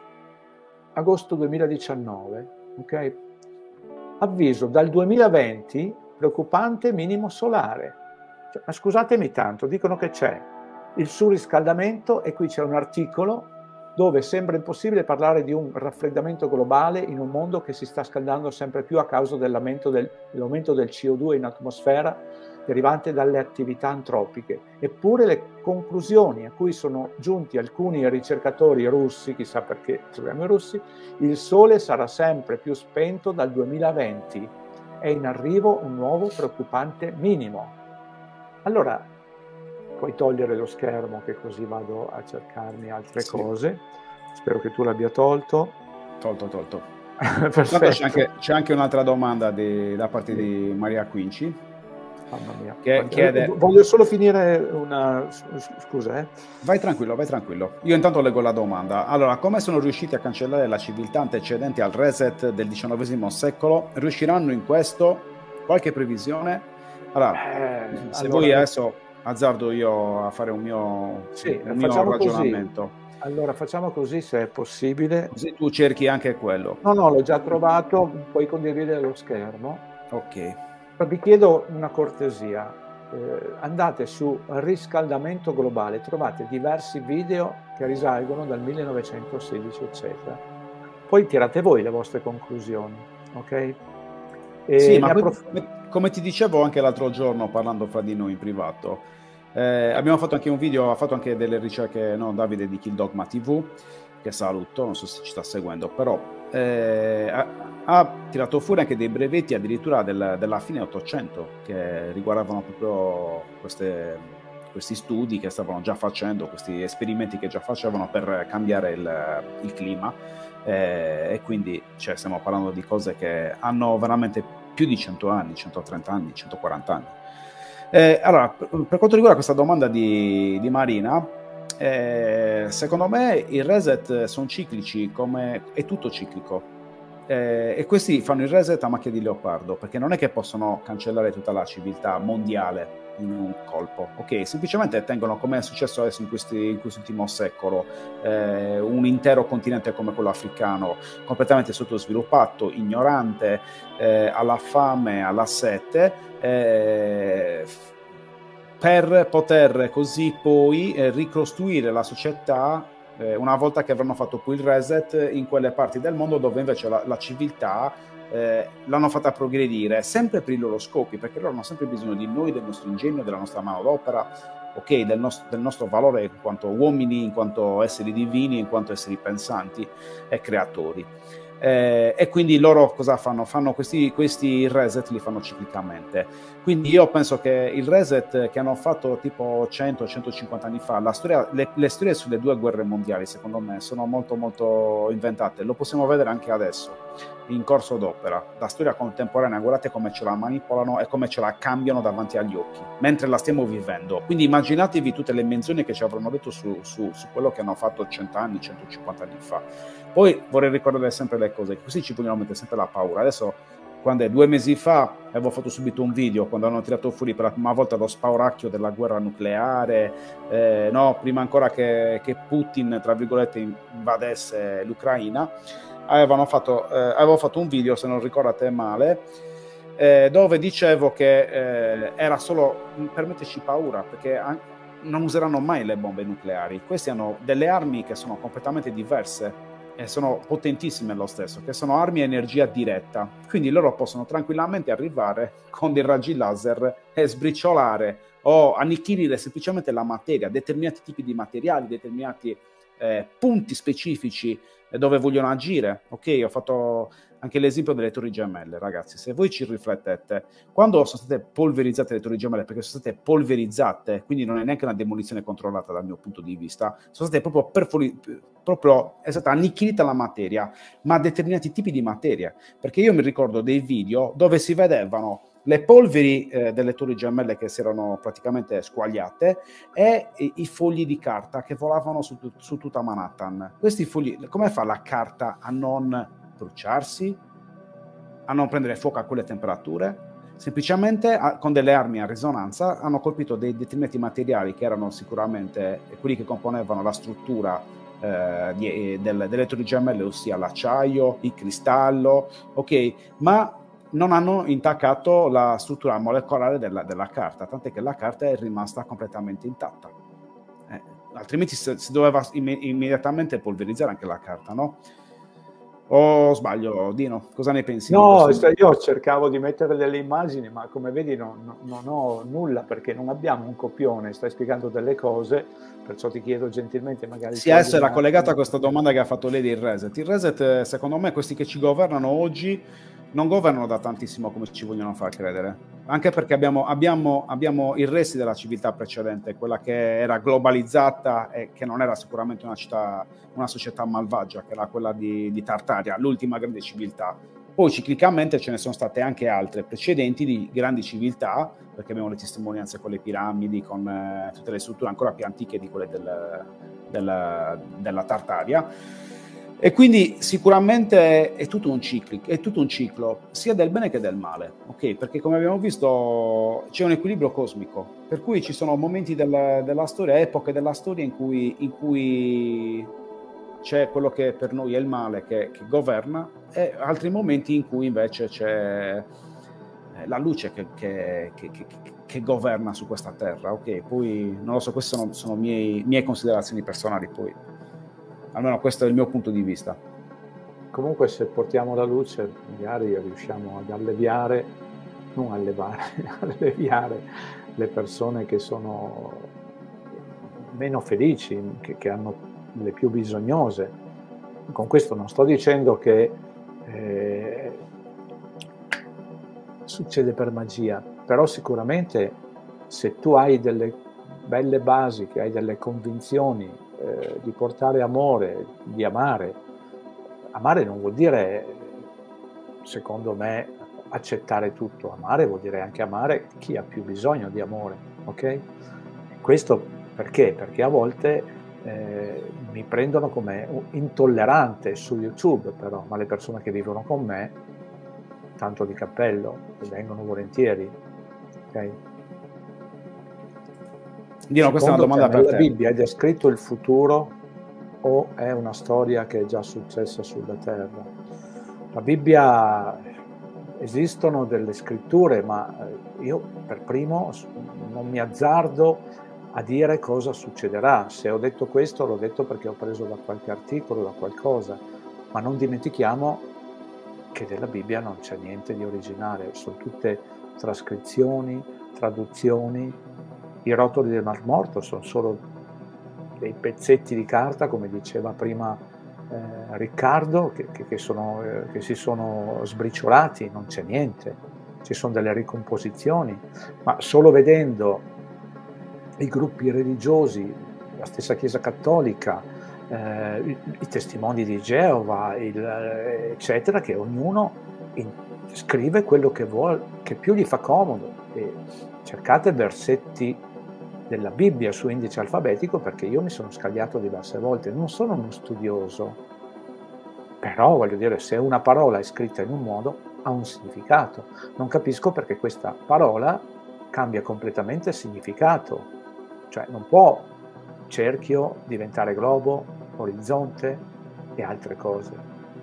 agosto duemiladiciannove, ok? Avviso dal duemilaventi, preoccupante minimo solare. Cioè, ma scusatemi tanto, dicono che c'è il surriscaldamento, e qui c'è un articolo dove sembra impossibile parlare di un raffreddamento globale in un mondo che si sta scaldando sempre più a causa dell'aumento del, dell'aumento del C O due in atmosfera derivante dalle attività antropiche. Eppure le conclusioni a cui sono giunti alcuni ricercatori russi, chissà perché troviamo i russi, il Sole sarà sempre più spento dal duemilaventi, è in arrivo un nuovo preoccupante minimo. Allora, puoi togliere lo schermo, che così vado a cercarmi altre sì. cose. Spero che tu l'abbia tolto. Tolto, tolto. Perfetto. C'è anche, c'è anche un'altra domanda di, da parte sì. di Maria Quinci. Mamma mia. Che chiede... Voglio solo finire una... Scusa, eh. Vai tranquillo, vai tranquillo. Io intanto leggo la domanda. Allora, come sono riusciti a cancellare la civiltà antecedente al reset del diciannovesimo secolo? Riusciranno in questo? Qualche previsione? Allora, eh, se allora... vuoi adesso... azzardo io a fare un mio, sì, un mio ragionamento. Così. Allora facciamo così, se è possibile. Così tu cerchi anche quello. No, no, l'ho già trovato, puoi condividere lo schermo. Ok. Ma vi chiedo una cortesia, eh, andate su riscaldamento globale, trovate diversi video che risalgono dal millenovecentosedici, eccetera. Poi tirate voi le vostre conclusioni, ok? E sì, ma poi, come ti dicevo anche l'altro giorno parlando fra di noi in privato, eh, abbiamo fatto anche un video, ha fatto anche delle ricerche, no, Davide di Kill Dogma T V, che saluto, non so se ci sta seguendo, però eh, ha, ha tirato fuori anche dei brevetti addirittura del, della fine Ottocento, che riguardavano proprio queste, questi studi che stavano già facendo, questi esperimenti che già facevano per cambiare il, il clima, eh, e quindi cioè, stiamo parlando di cose che hanno veramente più di cento anni, centotrenta anni, centoquaranta anni. Eh, allora, per, per quanto riguarda questa domanda di, di Marina, eh, secondo me i reset sono ciclici, come è tutto ciclico, eh, e questi fanno il reset a macchia di leopardo, perché non è che possono cancellare tutta la civiltà mondiale in un colpo, ok? Semplicemente tengono, come è successo adesso in, questi, in quest'ultimo secolo, eh, un intero continente come quello africano completamente sottosviluppato, ignorante, eh, alla fame, alla sete, eh, per poter così poi eh, ricostruire la società eh, una volta che avranno fatto poi il reset in quelle parti del mondo dove invece la, la civiltà Eh, l'hanno fatta progredire sempre per i loro scopi, perché loro hanno sempre bisogno di noi, del nostro ingegno, della nostra manodopera, ok, del nostro, del nostro valore in quanto uomini, in quanto esseri divini, in quanto esseri pensanti e creatori. Eh, e quindi loro cosa fanno? Fanno questi, questi reset, li fanno ciclicamente. Quindi io penso che il reset che hanno fatto tipo cento centocinquanta anni fa, la storia, le, le storie sulle due guerre mondiali, secondo me, sono molto molto inventate. Lo possiamo vedere anche adesso, in corso d'opera. La storia contemporanea, guardate come ce la manipolano e come ce la cambiano davanti agli occhi, mentre la stiamo vivendo. Quindi immaginatevi tutte le menzioni che ci avranno detto su, su, su quello che hanno fatto cento anni, centocinquanta anni fa. Poi vorrei ricordare sempre le cose, così ci vogliono mettere sempre la paura. Adesso, quando è due mesi fa, avevo fatto subito un video, quando hanno tirato fuori per la prima volta lo spauracchio della guerra nucleare, eh, no, prima ancora che, che Putin, tra virgolette, invadesse l'Ucraina, avevano fatto, eh, avevo fatto un video, se non ricordate male, eh, dove dicevo che eh, era solo per metterci paura, perché anche, non useranno mai le bombe nucleari. Questi hanno delle armi che sono completamente diverse e sono potentissime lo stesso, che sono armi a energia diretta. Quindi loro possono tranquillamente arrivare con dei raggi laser e sbriciolare o annichilire semplicemente la materia, determinati tipi di materiali, determinati eh, punti specifici dove vogliono agire. Ok, ho fatto anche l'esempio delle torri gemelle, ragazzi. Se voi ci riflettete, quando sono state polverizzate le torri gemelle, perché sono state polverizzate, quindi non è neanche una demolizione controllata dal mio punto di vista, sono state proprio perfori, proprio è stata annichilita la materia, ma determinati tipi di materia. Perché io mi ricordo dei video dove si vedevano le polveri eh, delle torri gemelle che si erano praticamente squagliate e i, i fogli di carta che volavano su, su tutta Manhattan. Questi fogli, come fa la carta a non bruciarsi, a non prendere fuoco a quelle temperature? Semplicemente a, con delle armi a risonanza hanno colpito dei determinati materiali che erano sicuramente quelli che componevano la struttura eh, di, del, delle torri gemelle, ossia l'acciaio, il cristallo, ok, ma non hanno intaccato la struttura molecolare della, della carta, tant'è che la carta è rimasta completamente intatta. Eh, altrimenti si, si doveva imme- immediatamente polverizzare anche la carta, no? O sbaglio, Dino? Cosa ne pensi? No, io cercavo di mettere delle immagini, ma come vedi non, non, non ho nulla, perché non abbiamo un copione, stai spiegando delle cose, perciò ti chiedo gentilmente magari... Sì, adesso era collegata a questa domanda che ha fatto lei del reset. Il reset, secondo me, questi che ci governano oggi non governano da tantissimo come ci vogliono far credere, anche perché abbiamo, abbiamo, abbiamo i resti della civiltà precedente, quella che era globalizzata e che non era sicuramente una, città, una società malvagia, che era quella di, di Tartaria, l'ultima grande civiltà. Poi ciclicamente ce ne sono state anche altre precedenti di grandi civiltà, perché abbiamo le testimonianze con le piramidi, con eh, tutte le strutture ancora più antiche di quelle del, del, della Tartaria. E quindi sicuramente è tutto un ciclo, è tutto un ciclo, sia del bene che del male, ok? Perché come abbiamo visto c'è un equilibrio cosmico, per cui ci sono momenti della, della storia, epoche della storia in cui, in cui c'è quello che per noi è il male che, che governa, e altri momenti in cui invece c'è la luce che, che, che, che, che governa su questa terra, ok? Poi non lo so, queste sono, sono miei, mie considerazioni personali, poi almeno questo è il mio punto di vista. Comunque se portiamo la luce magari riusciamo ad alleviare, non allevare, alleviare le persone che sono meno felici, che, che hanno le più bisognose. Con questo non sto dicendo che eh, succede per magia, però sicuramente se tu hai delle belle basi, che hai delle convinzioni eh, di portare amore, di amare, amare non vuol dire, secondo me, accettare tutto. Amare vuol dire anche amare chi ha più bisogno di amore, ok? Questo perché? Perché a volte eh, mi prendono come intollerante su YouTube, però, ma le persone che vivono con me, tanto di cappello, vengono volentieri, ok? Dino, questa è una domanda per te. La Bibbia è descritto il futuro o è una storia che è già successa sulla terra? La Bibbia, esistono delle scritture, ma io per primo non mi azzardo a dire cosa succederà. Se ho detto questo, l'ho detto perché ho preso da qualche articolo, da qualcosa, ma non dimentichiamo che della Bibbia non c'è niente di originale, sono tutte trascrizioni, traduzioni. I rotoli del Mar Morto sono solo dei pezzetti di carta, come diceva prima eh, Riccardo, che, che, che, sono, eh, che si sono sbriciolati, non c'è niente, ci sono delle ricomposizioni, ma solo vedendo i gruppi religiosi, la stessa Chiesa Cattolica, eh, i, i testimoni di Geova, il, eh, eccetera, che ognuno in, scrive quello che vuole, che più gli fa comodo. E cercate versetti della Bibbia su indice alfabetico, perché io mi sono scagliato diverse volte, non sono uno studioso, però voglio dire, se una parola è scritta in un modo ha un significato. Non capisco perché questa parola cambia completamente significato, cioè non può cerchio diventare globo, orizzonte e altre cose.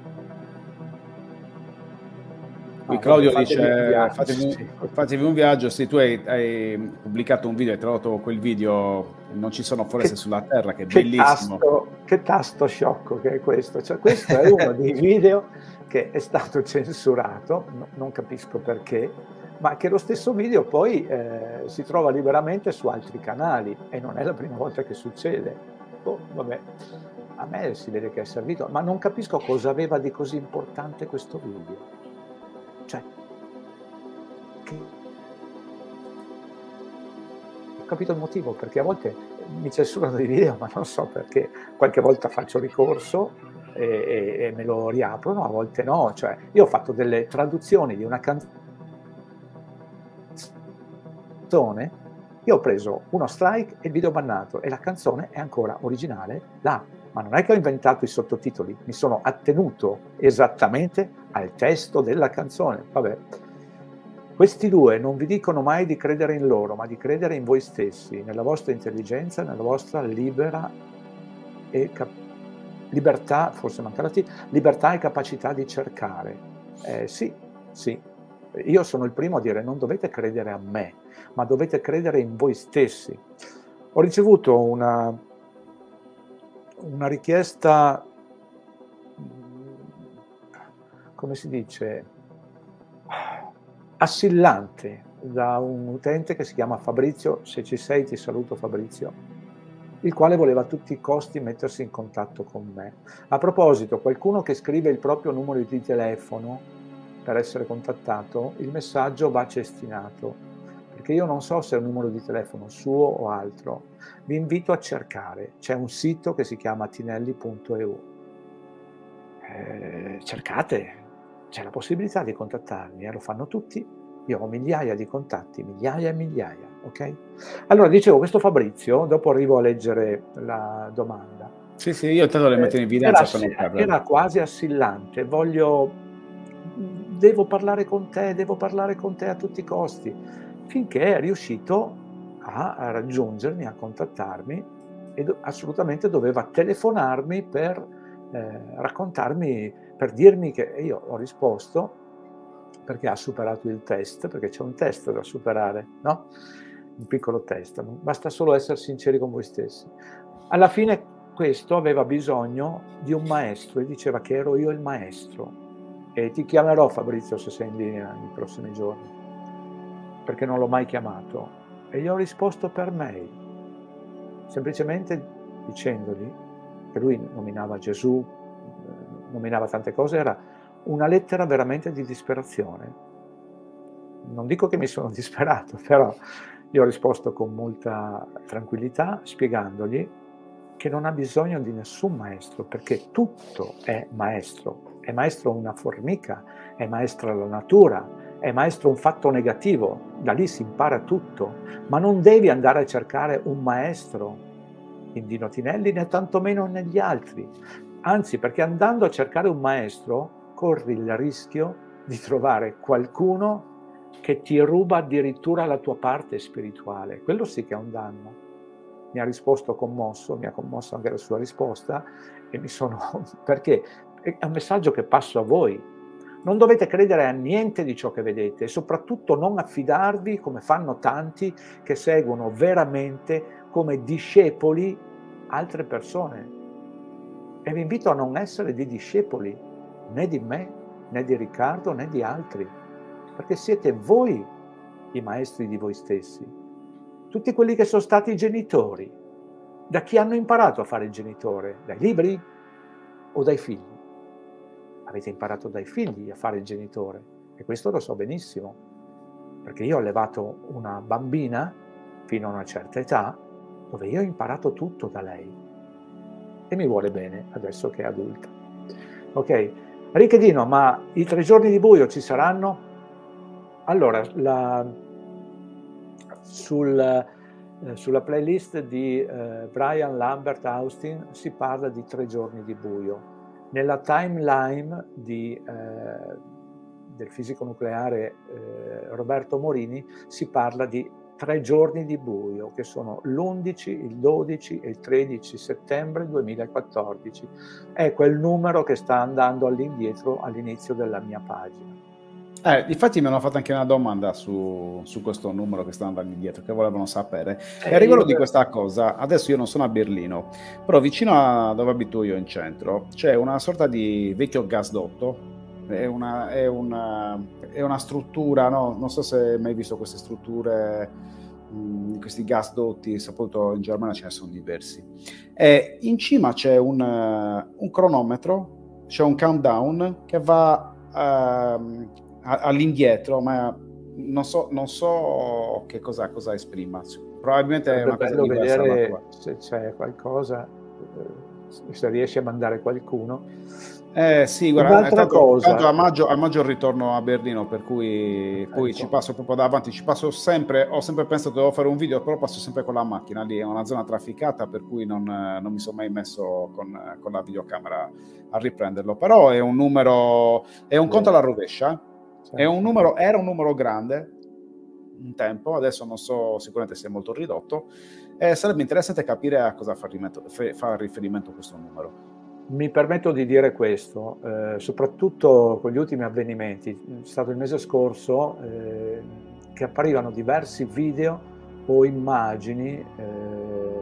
Qui Ah, Claudio vabbè, fatevi un dice viaggio, fatevi, sì. fatevi un viaggio, se tu hai, hai pubblicato un video, hai trovato quel video Non ci sono foreste Che, sulla terra, che è che bellissimo. Tasto, che tasto sciocco che è questo, cioè, questo è uno dei video che è stato censurato, no, non capisco perché, ma che lo stesso video poi eh, si trova liberamente su altri canali e non è la prima volta che succede. Oh, vabbè, a me si vede che è servito, ma non capisco cosa aveva di così importante questo video. Cioè, che... ho capito il motivo, perché a volte mi censurano dei video, ma non so perché, qualche volta faccio ricorso e, e, e me lo riaprono, a volte no. Cioè, io ho fatto delle traduzioni di una canzone, io ho preso uno strike e il video bannato e la canzone è ancora originale là, ma non è che ho inventato i sottotitoli, mi sono attenuto esattamente al testo della canzone. Vabbè. Questi due non vi dicono mai di credere in loro, ma di credere in voi stessi, nella vostra intelligenza, nella vostra libera e libertà, forse manca la T, libertà e capacità di cercare. Eh, sì, sì. Io sono il primo a dire non dovete credere a me, ma dovete credere in voi stessi. Ho ricevuto una, una richiesta, come si dice, assillante da un utente che si chiama Fabrizio, se ci sei ti saluto Fabrizio, il quale voleva a tutti i costi mettersi in contatto con me. A proposito, qualcuno che scrive il proprio numero di telefono per essere contattato, il messaggio va cestinato, perché io non so se è un numero di telefono suo o altro. Vi invito a cercare, c'è un sito che si chiama tinelli punto e u. Eh, cercate, c'è la possibilità di contattarmi, eh, lo fanno tutti, io ho migliaia di contatti, migliaia e migliaia, ok? Allora, dicevo, questo Fabrizio, dopo arrivo a leggere la domanda. Sì, sì, io intanto le metto in evidenza era, per non perdere. era quasi assillante, voglio, devo parlare con te, devo parlare con te a tutti i costi, finché è riuscito a raggiungermi, a contattarmi, e do, assolutamente doveva telefonarmi per eh, raccontarmi, per dirmi che io ho risposto, perché ha superato il test, perché c'è un test da superare, no? Un piccolo test, basta solo essere sinceri con voi stessi. Alla fine questo aveva bisogno di un maestro e diceva che ero io il maestro. E ti chiamerò, Fabrizio, se sei in linea nei prossimi giorni, perché non l'ho mai chiamato. E gli ho risposto per mail, semplicemente dicendogli che lui nominava Gesù, nominava tante cose, era una lettera veramente di disperazione. Non dico che mi sono disperato, però gli ho risposto con molta tranquillità, spiegandogli che non ha bisogno di nessun maestro, perché tutto è maestro. È maestro una formica, è maestra la natura, è maestro un fatto negativo, da lì si impara tutto, ma non devi andare a cercare un maestro in Dino Tinelli, né tantomeno negli altri. Anzi, perché andando a cercare un maestro, corri il rischio di trovare qualcuno che ti ruba addirittura la tua parte spirituale. Quello sì che è un danno. Mi ha risposto commosso, mi ha commosso anche la sua risposta, e mi sono... perché è un messaggio che passo a voi. Non dovete credere a niente di ciò che vedete e soprattutto non affidarvi, come fanno tanti, che seguono veramente come discepoli altre persone. E vi invito a non essere dei discepoli, né di me, né di Riccardo, né di altri, perché siete voi i maestri di voi stessi. Tutti quelli che sono stati genitori, da chi hanno imparato a fare il genitore? Dai libri? o dai figli? Avete imparato dai figli a fare il genitore, e questo lo so benissimo, perché io ho allevato una bambina fino a una certa età, dove io ho imparato tutto da lei, e mi vuole bene adesso che è adulta. Ok, Ricchedino, ma i tre giorni di buio ci saranno? Allora, la, sul, eh, sulla playlist di eh, Brian Lambert Austin si parla di tre giorni di buio. Nella timeline di, eh, del fisico nucleare eh, Roberto Morini si parla di tre giorni di buio, che sono l'undici, il dodici e il tredici settembre duemilaquattordici. È quel numero che sta andando all'indietro all'inizio della mia pagina. Eh, infatti mi hanno fatto anche una domanda su, su questo numero che sta andando indietro, che volevano sapere. Eh, e a riguardo io... di questa cosa, adesso io non sono a Berlino, però vicino a dove abito io in centro c'è una sorta di vecchio gasdotto. È una, è una, è una struttura, no? Non so se hai mai visto queste strutture, mh, questi gasdotti, soprattutto in Germania ce ne sono diversi. E in cima c'è un, uh, un cronometro, c'è un countdown che va uh, all'indietro, ma non so, non so che cosa, cosa esprima. Probabilmente è una cosa diversa dalla tua. Se c'è qualcosa, se riesci a mandare qualcuno. Eh sì, guarda, tanto, tanto a, maggio, a maggio ritorno a Berlino, per cui ecco. Poi ci passo proprio davanti, ci passo sempre, ho sempre pensato che devo fare un video, però passo sempre con la macchina, lì è una zona trafficata, per cui non, non mi sono mai messo con, con la videocamera a riprenderlo, però è un numero, è un conto alla rovescia, è un numero, era un numero grande un tempo, adesso non so, sicuramente si è molto ridotto, e sarebbe interessante capire a cosa fa riferimento, fa riferimento questo numero. Mi permetto di dire questo, eh, soprattutto con gli ultimi avvenimenti. È stato il mese scorso eh, che apparivano diversi video o immagini, eh,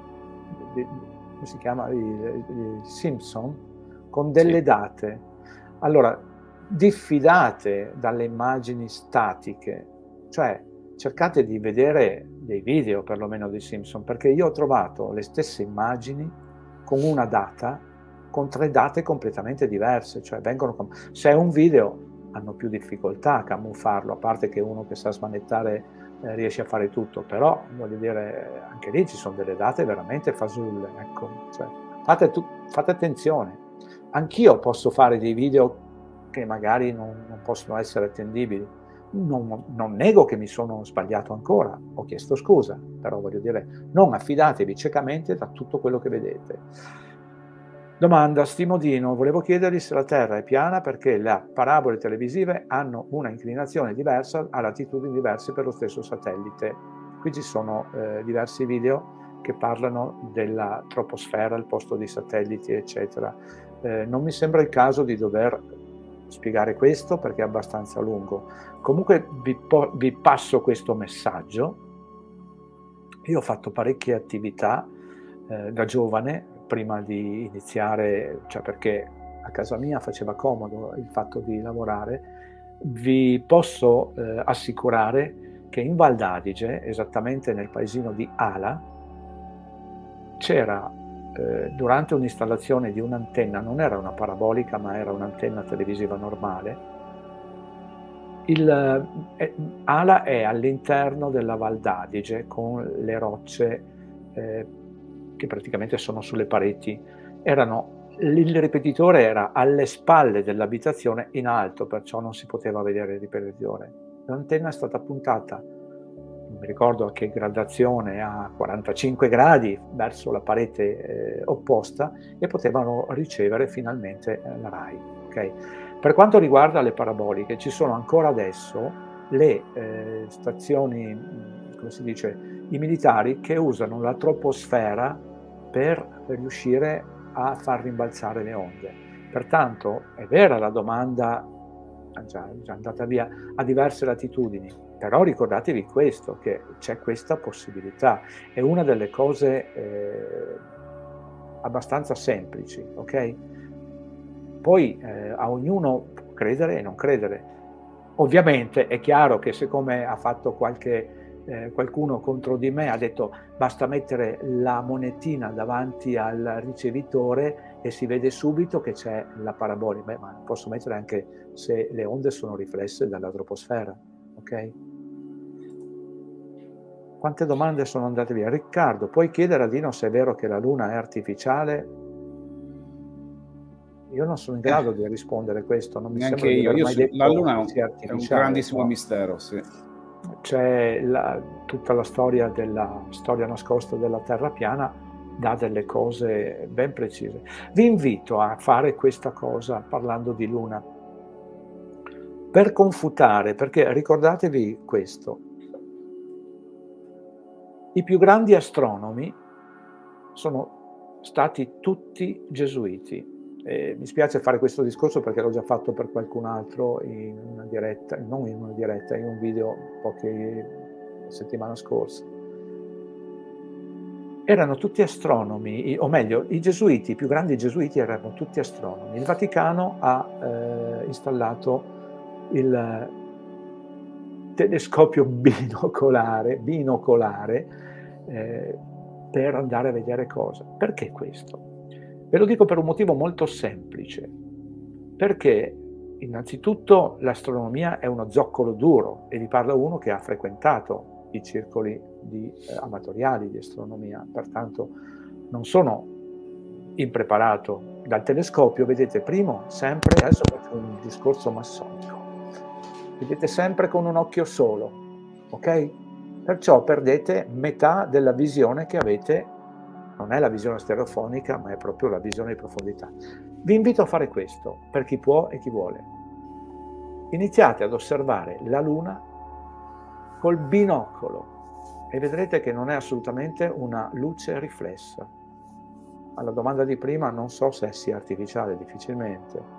di, come si chiama, i, i Simpson, con delle sì. date. Allora, diffidate dalle immagini statiche, cioè cercate di vedere dei video perlomeno dei Simpson, perché io ho trovato le stesse immagini con una data, con tre date completamente diverse, cioè vengono, se è un video hanno più difficoltà a camuffarlo, a parte che uno che sa smanettare eh, riesce a fare tutto, però voglio dire, anche lì ci sono delle date veramente fasulle, ecco, cioè, fate, tu, fate attenzione. Anch'io posso fare dei video che magari non, non possono essere attendibili, non, non nego che mi sono sbagliato ancora, ho chiesto scusa, però voglio dire, non affidatevi ciecamente da tutto quello che vedete. Domanda, Stimodino, volevo chiedergli se la Terra è piana perché le parabole televisive hanno una inclinazione diversa a latitudini diverse per lo stesso satellite. Qui ci sono eh, diversi video che parlano della troposfera al posto di satelliti, eccetera. Eh, non mi sembra il caso di dover spiegare questo perché è abbastanza lungo. Comunque vi, vi passo questo messaggio. Io ho fatto parecchie attività eh, da giovane, prima di iniziare, cioè perché a casa mia faceva comodo il fatto di lavorare. Vi posso eh, assicurare che in Val d'Adige, esattamente nel paesino di Ala, c'era eh, durante un'installazione di un'antenna, non era una parabolica ma era un'antenna televisiva normale. Il, eh, Ala è all'interno della Val d'Adige con le rocce eh, che praticamente sono sulle pareti. Erano, il ripetitore era alle spalle dell'abitazione in alto, perciò non si poteva vedere il ripetitore. L'antenna è stata puntata, non mi ricordo a che gradazione, a quarantacinque gradi verso la parete eh, opposta, e potevano ricevere finalmente eh, la RAI. Okay? Per quanto riguarda le paraboliche, ci sono ancora adesso le eh, stazioni, come si dice, i militari che usano la troposfera per riuscire a far rimbalzare le onde. Pertanto è vera la domanda, già, già andata via, a diverse latitudini, però ricordatevi questo, che c'è questa possibilità. È una delle cose eh, abbastanza semplici, ok? Poi eh, a ognuno può credere e non credere. Ovviamente è chiaro che siccome ha fatto qualche eh, qualcuno contro di me ha detto basta mettere la monetina davanti al ricevitore e si vede subito che c'è la parabolica. Beh, ma posso mettere anche se le onde sono riflesse dalla troposfera, ok? Quante domande sono andate via? Riccardo, puoi chiedere a Dino se è vero che la Luna è artificiale? Io non sono in grado eh, di rispondere a questo, non mi neanche sembra io. di aver io mai su, detto la Luna è un, sia è un artificiale. grandissimo No? mistero, sì. C'è la, tutta la storia della storia nascosta della Terra piana, dà delle cose ben precise. Vi invito a fare questa cosa parlando di Luna, per confutare, perché ricordatevi questo, i più grandi astronomi sono stati tutti gesuiti. Eh, mi spiace fare questo discorso perché l'ho già fatto per qualcun altro in una diretta, non in una diretta, in un video poche settimane scorse. Erano tutti astronomi, o meglio, i gesuiti, i più grandi gesuiti erano tutti astronomi. Il Vaticano ha eh, installato il telescopio binocolare, binocolare eh, per andare a vedere cosa. Perché questo? Ve lo dico per un motivo molto semplice, perché innanzitutto l'astronomia è uno zoccolo duro e vi parla uno che ha frequentato i circoli di, eh, amatoriali di astronomia, pertanto non sono impreparato. Dal telescopio vedete primo sempre, adesso faccio un discorso massonico, vedete sempre con un occhio solo, ok? Perciò perdete metà della visione che avete, non è la visione stereofonica, ma è proprio la visione di profondità. Vi invito a fare questo, per chi può e chi vuole. Iniziate ad osservare la Luna col binocolo e vedrete che non è assolutamente una luce riflessa. Alla domanda di prima non so se sia artificiale, difficilmente.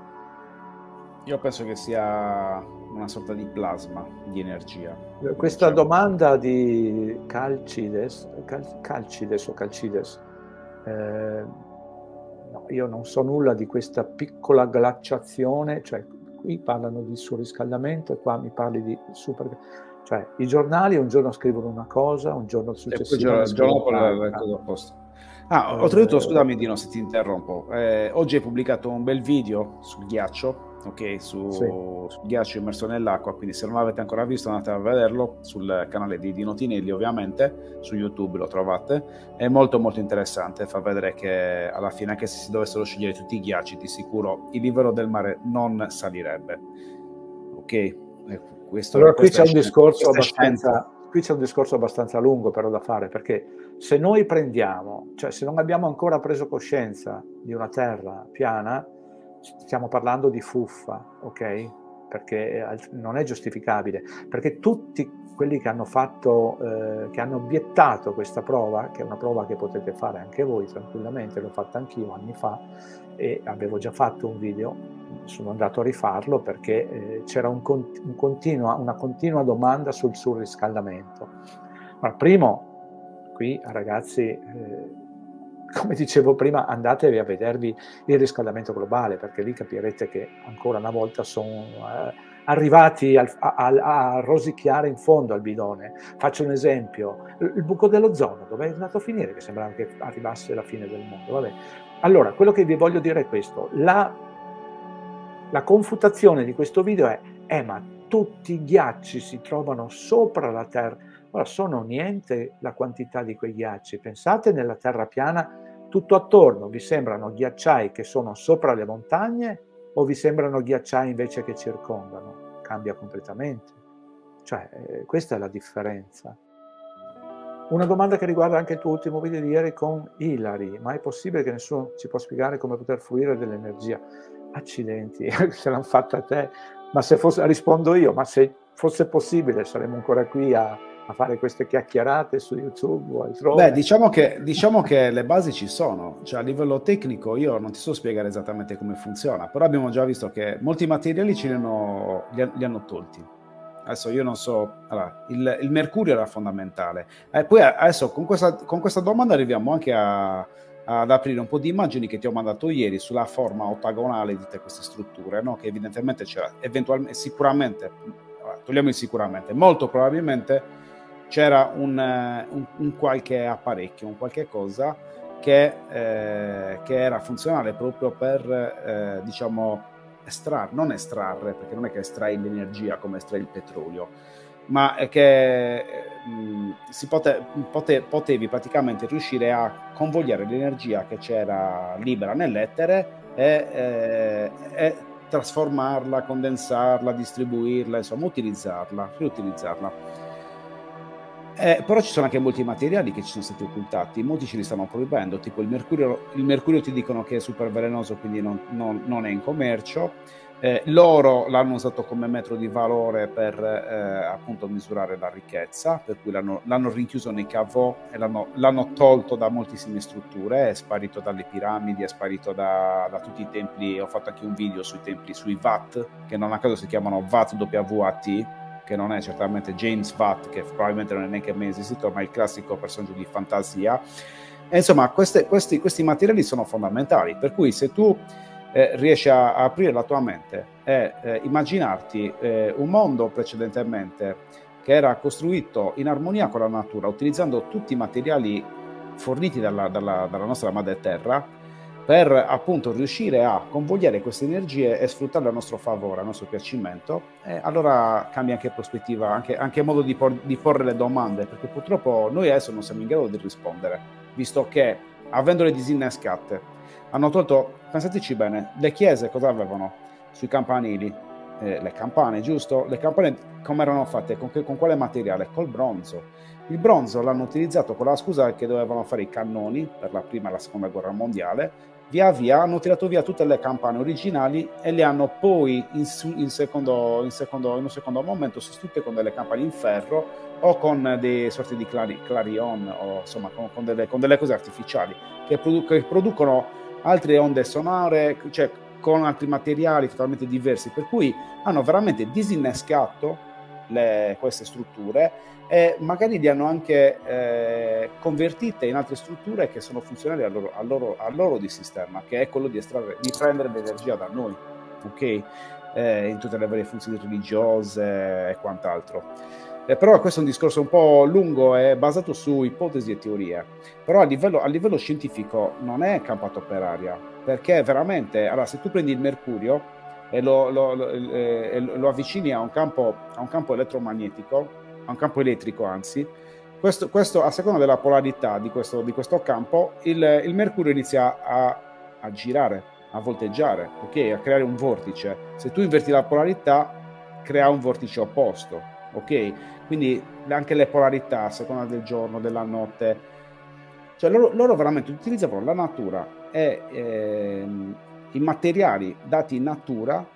Io penso che sia una sorta di plasma, di energia. Questa diciamo. domanda di Calcides, Cal, Calcides o Calcides, eh, no, io non so nulla di questa piccola glaciazione, cioè qui parlano di surriscaldamento e qua mi parli di super... Cioè i giornali un giorno scrivono una cosa, un giorno successivo ne scrivono un'altra. Ah, oltretutto, scusami Dino se ti interrompo, eh, oggi hai pubblicato un bel video sul ghiaccio, ok, su, sì. sul ghiaccio immerso nell'acqua, quindi se non l'avete ancora visto andate a vederlo sul canale di Dino Tinelli, ovviamente, su YouTube lo trovate, è molto molto interessante, fa vedere che alla fine anche se si dovessero scegliere tutti i ghiacci, di sicuro il livello del mare non salirebbe, ok? Questo, allora qui c'è un discorso abbastanza... Qui c'è un discorso abbastanza lungo però da fare, perché se noi prendiamo, cioè se non abbiamo ancora preso coscienza di una terra piana, stiamo parlando di fuffa, ok? Perché non è giustificabile, perché tutti quelli che hanno fatto, eh, che hanno obiettato questa prova, che è una prova che potete fare anche voi tranquillamente, l'ho fatta anch'io anni fa e avevo già fatto un video, sono andato a rifarlo perché eh, c'era un, un continua, una continua domanda sul surriscaldamento. Ma primo, qui ragazzi, eh, come dicevo prima, andatevi a vedervi il riscaldamento globale, perché lì capirete che ancora una volta sono eh, arrivati al, a, a, a rosicchiare in fondo al bidone. Faccio un esempio, il buco dell'ozono, dove è andato a finire? Che sembrava che arrivasse la fine del mondo. Vabbè. Allora, quello che vi voglio dire è questo, la, la confutazione di questo video è, eh, ma tutti i ghiacci si trovano sopra la Terra. Ora, sono niente la quantità di quei ghiacci. Pensate nella terra piana, tutto attorno vi sembrano ghiacciai che sono sopra le montagne o vi sembrano ghiacciai invece che circondano? Cambia completamente. Cioè, eh, questa è la differenza. Una domanda che riguarda anche il tuo ultimo video di ieri con Ilari. Ma è possibile che nessuno ci può spiegare come poter fruire dell'energia? Accidenti, se l'hanno fatta a te. Ma se fosse, rispondo io, ma se fosse possibile saremmo ancora qui a... a fare queste chiacchierate su YouTube o altrove? Beh, diciamo che, diciamo che le basi ci sono, cioè a livello tecnico io non ti so spiegare esattamente come funziona, però abbiamo già visto che molti materiali ce li hanno, li, li hanno tolti. Adesso io non so, allora, il, il mercurio era fondamentale. E poi adesso con questa, con questa domanda arriviamo anche a, ad aprire un po' di immagini che ti ho mandato ieri sulla forma ottagonale di tutte queste strutture, no? Che evidentemente c'era, eventualmente, sicuramente, allora, togliamo il sicuramente, molto probabilmente c'era un, un, un qualche apparecchio, un qualche cosa che, eh, che era funzionale proprio per, eh, diciamo, estrarre, non estrarre, perché non è che estrai l'energia come estrai il petrolio, ma è che mh, si pote, pote, potevi praticamente riuscire a convogliare l'energia che c'era libera nell'etere e, eh, e trasformarla, condensarla, distribuirla, insomma, utilizzarla, riutilizzarla. Eh, però ci sono anche molti materiali che ci sono stati occultati, molti ce li stanno proibendo, tipo il mercurio, il mercurio ti dicono che è super velenoso, quindi non, non, non è in commercio. Eh, l'oro l'hanno usato come metro di valore per eh, appunto misurare la ricchezza, per cui l'hanno, l'hanno rinchiuso nei cavò e l'hanno, l'hanno tolto da moltissime strutture, è sparito dalle piramidi, è sparito da, da tutti i templi. Ho fatto anche un video sui templi, sui Vat, che non a caso si chiamano Vat W A T, che non è certamente James Watt, che probabilmente non è neanche mai esistito, ma è il classico personaggio di fantasia. E insomma, queste, questi, questi materiali sono fondamentali, per cui se tu eh, riesci a, a aprire la tua mente e eh, immaginarti eh, un mondo precedentemente che era costruito in armonia con la natura, utilizzando tutti i materiali forniti dalla, dalla, dalla nostra madre terra, per appunto riuscire a convogliare queste energie e sfruttarle a nostro favore, a nostro piacimento, eh, allora cambia anche prospettiva, anche, anche modo di, por- di porre le domande, perché purtroppo noi adesso non siamo in grado di rispondere, visto che, avendole disinnescate, hanno tolto, pensateci bene, le chiese cosa avevano sui campanili? Eh, le campane, giusto? Le campane come erano fatte? Con, che, con quale materiale? Col bronzo. Il bronzo l'hanno utilizzato con la scusa che dovevano fare i cannoni per la prima e la seconda guerra mondiale. Via via hanno tirato via tutte le campane originali e le hanno poi in, in, secondo, in, secondo, in un secondo momento sostituite con delle campane in ferro o con dei sorti di clari, clarion o insomma con, con, delle, con delle cose artificiali che, produ- che producono altre onde sonore, cioè con altri materiali totalmente diversi, per cui hanno veramente disinnescato le, queste strutture e magari li hanno anche eh, convertite in altre strutture che sono funzionali al loro, al, loro, al loro di sistema, che è quello di, estrarre, di prendere l'energia da noi, ok? Eh, in tutte le varie funzioni religiose e quant'altro. Eh, però questo è un discorso un po' lungo e basato su ipotesi e teorie, però a livello, a livello scientifico non è campato per aria, perché veramente, allora se tu prendi il mercurio e lo, lo, lo, eh, lo avvicini a un campo, a un campo elettromagnetico, a un campo elettrico anzi, questo, questo a seconda della polarità di questo, di questo campo, il, il mercurio inizia a, a girare, a volteggiare, ok? A creare un vortice. Se tu inverti la polarità, crea un vortice opposto, ok? Quindi anche le polarità a seconda del giorno, della notte, cioè loro, loro veramente utilizzavano la natura e ehm, i materiali dati in natura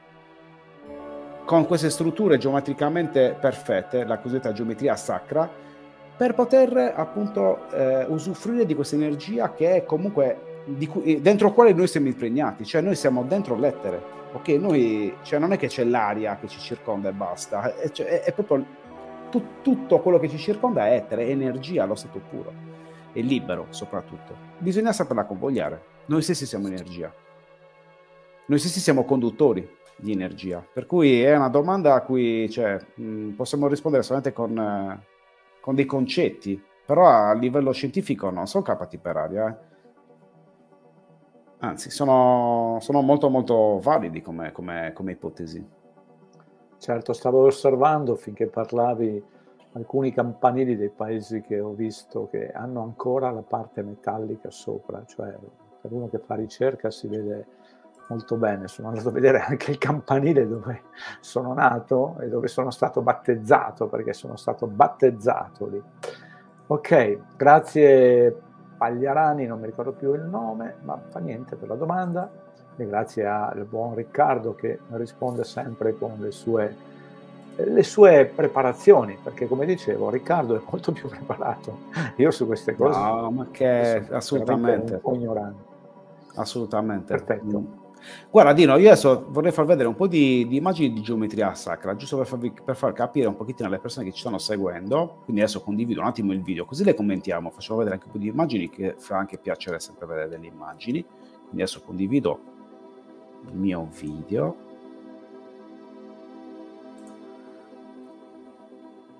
con queste strutture geometricamente perfette, la cosiddetta geometria sacra, per poter appunto eh, usufruire di questa energia che è comunque di cui, dentro quale noi siamo impregnati, cioè noi siamo dentro l'etere, ok? Noi, cioè non è che c'è l'aria che ci circonda e basta, è, cioè, è, è proprio tu, tutto quello che ci circonda è etere, è energia allo stato puro, è libero soprattutto. Bisogna saperla convogliare. Noi stessi siamo energia, noi stessi siamo conduttori di energia, per cui è una domanda a cui cioè, mh, possiamo rispondere solamente con, eh, con dei concetti, però a livello scientifico non sono campati per aria, eh. Anzi sono, sono molto molto validi come, come, come ipotesi. Certo, stavo osservando finché parlavi alcuni campanili dei paesi che ho visto che hanno ancora la parte metallica sopra, cioè per uno che fa ricerca si vede molto bene. Sono andato a vedere anche il campanile dove sono nato e dove sono stato battezzato, perché sono stato battezzato lì. Ok, grazie Pagliarani, non mi ricordo più il nome, ma fa niente per la domanda. E grazie al buon Riccardo che risponde sempre con le sue, le sue preparazioni, perché come dicevo Riccardo è molto più preparato. Io su queste cose no, ma che assolutamente un po' ignorante. Assolutamente. Perfetto. Mm. Guarda Dino, io adesso vorrei far vedere un po' di, di immagini di geometria sacra, giusto per, farvi, per far capire un pochettino alle persone che ci stanno seguendo, quindi adesso condivido un attimo il video, così le commentiamo, facciamo vedere anche un po' di immagini, che fa anche piacere sempre vedere delle immagini, quindi adesso condivido il mio video.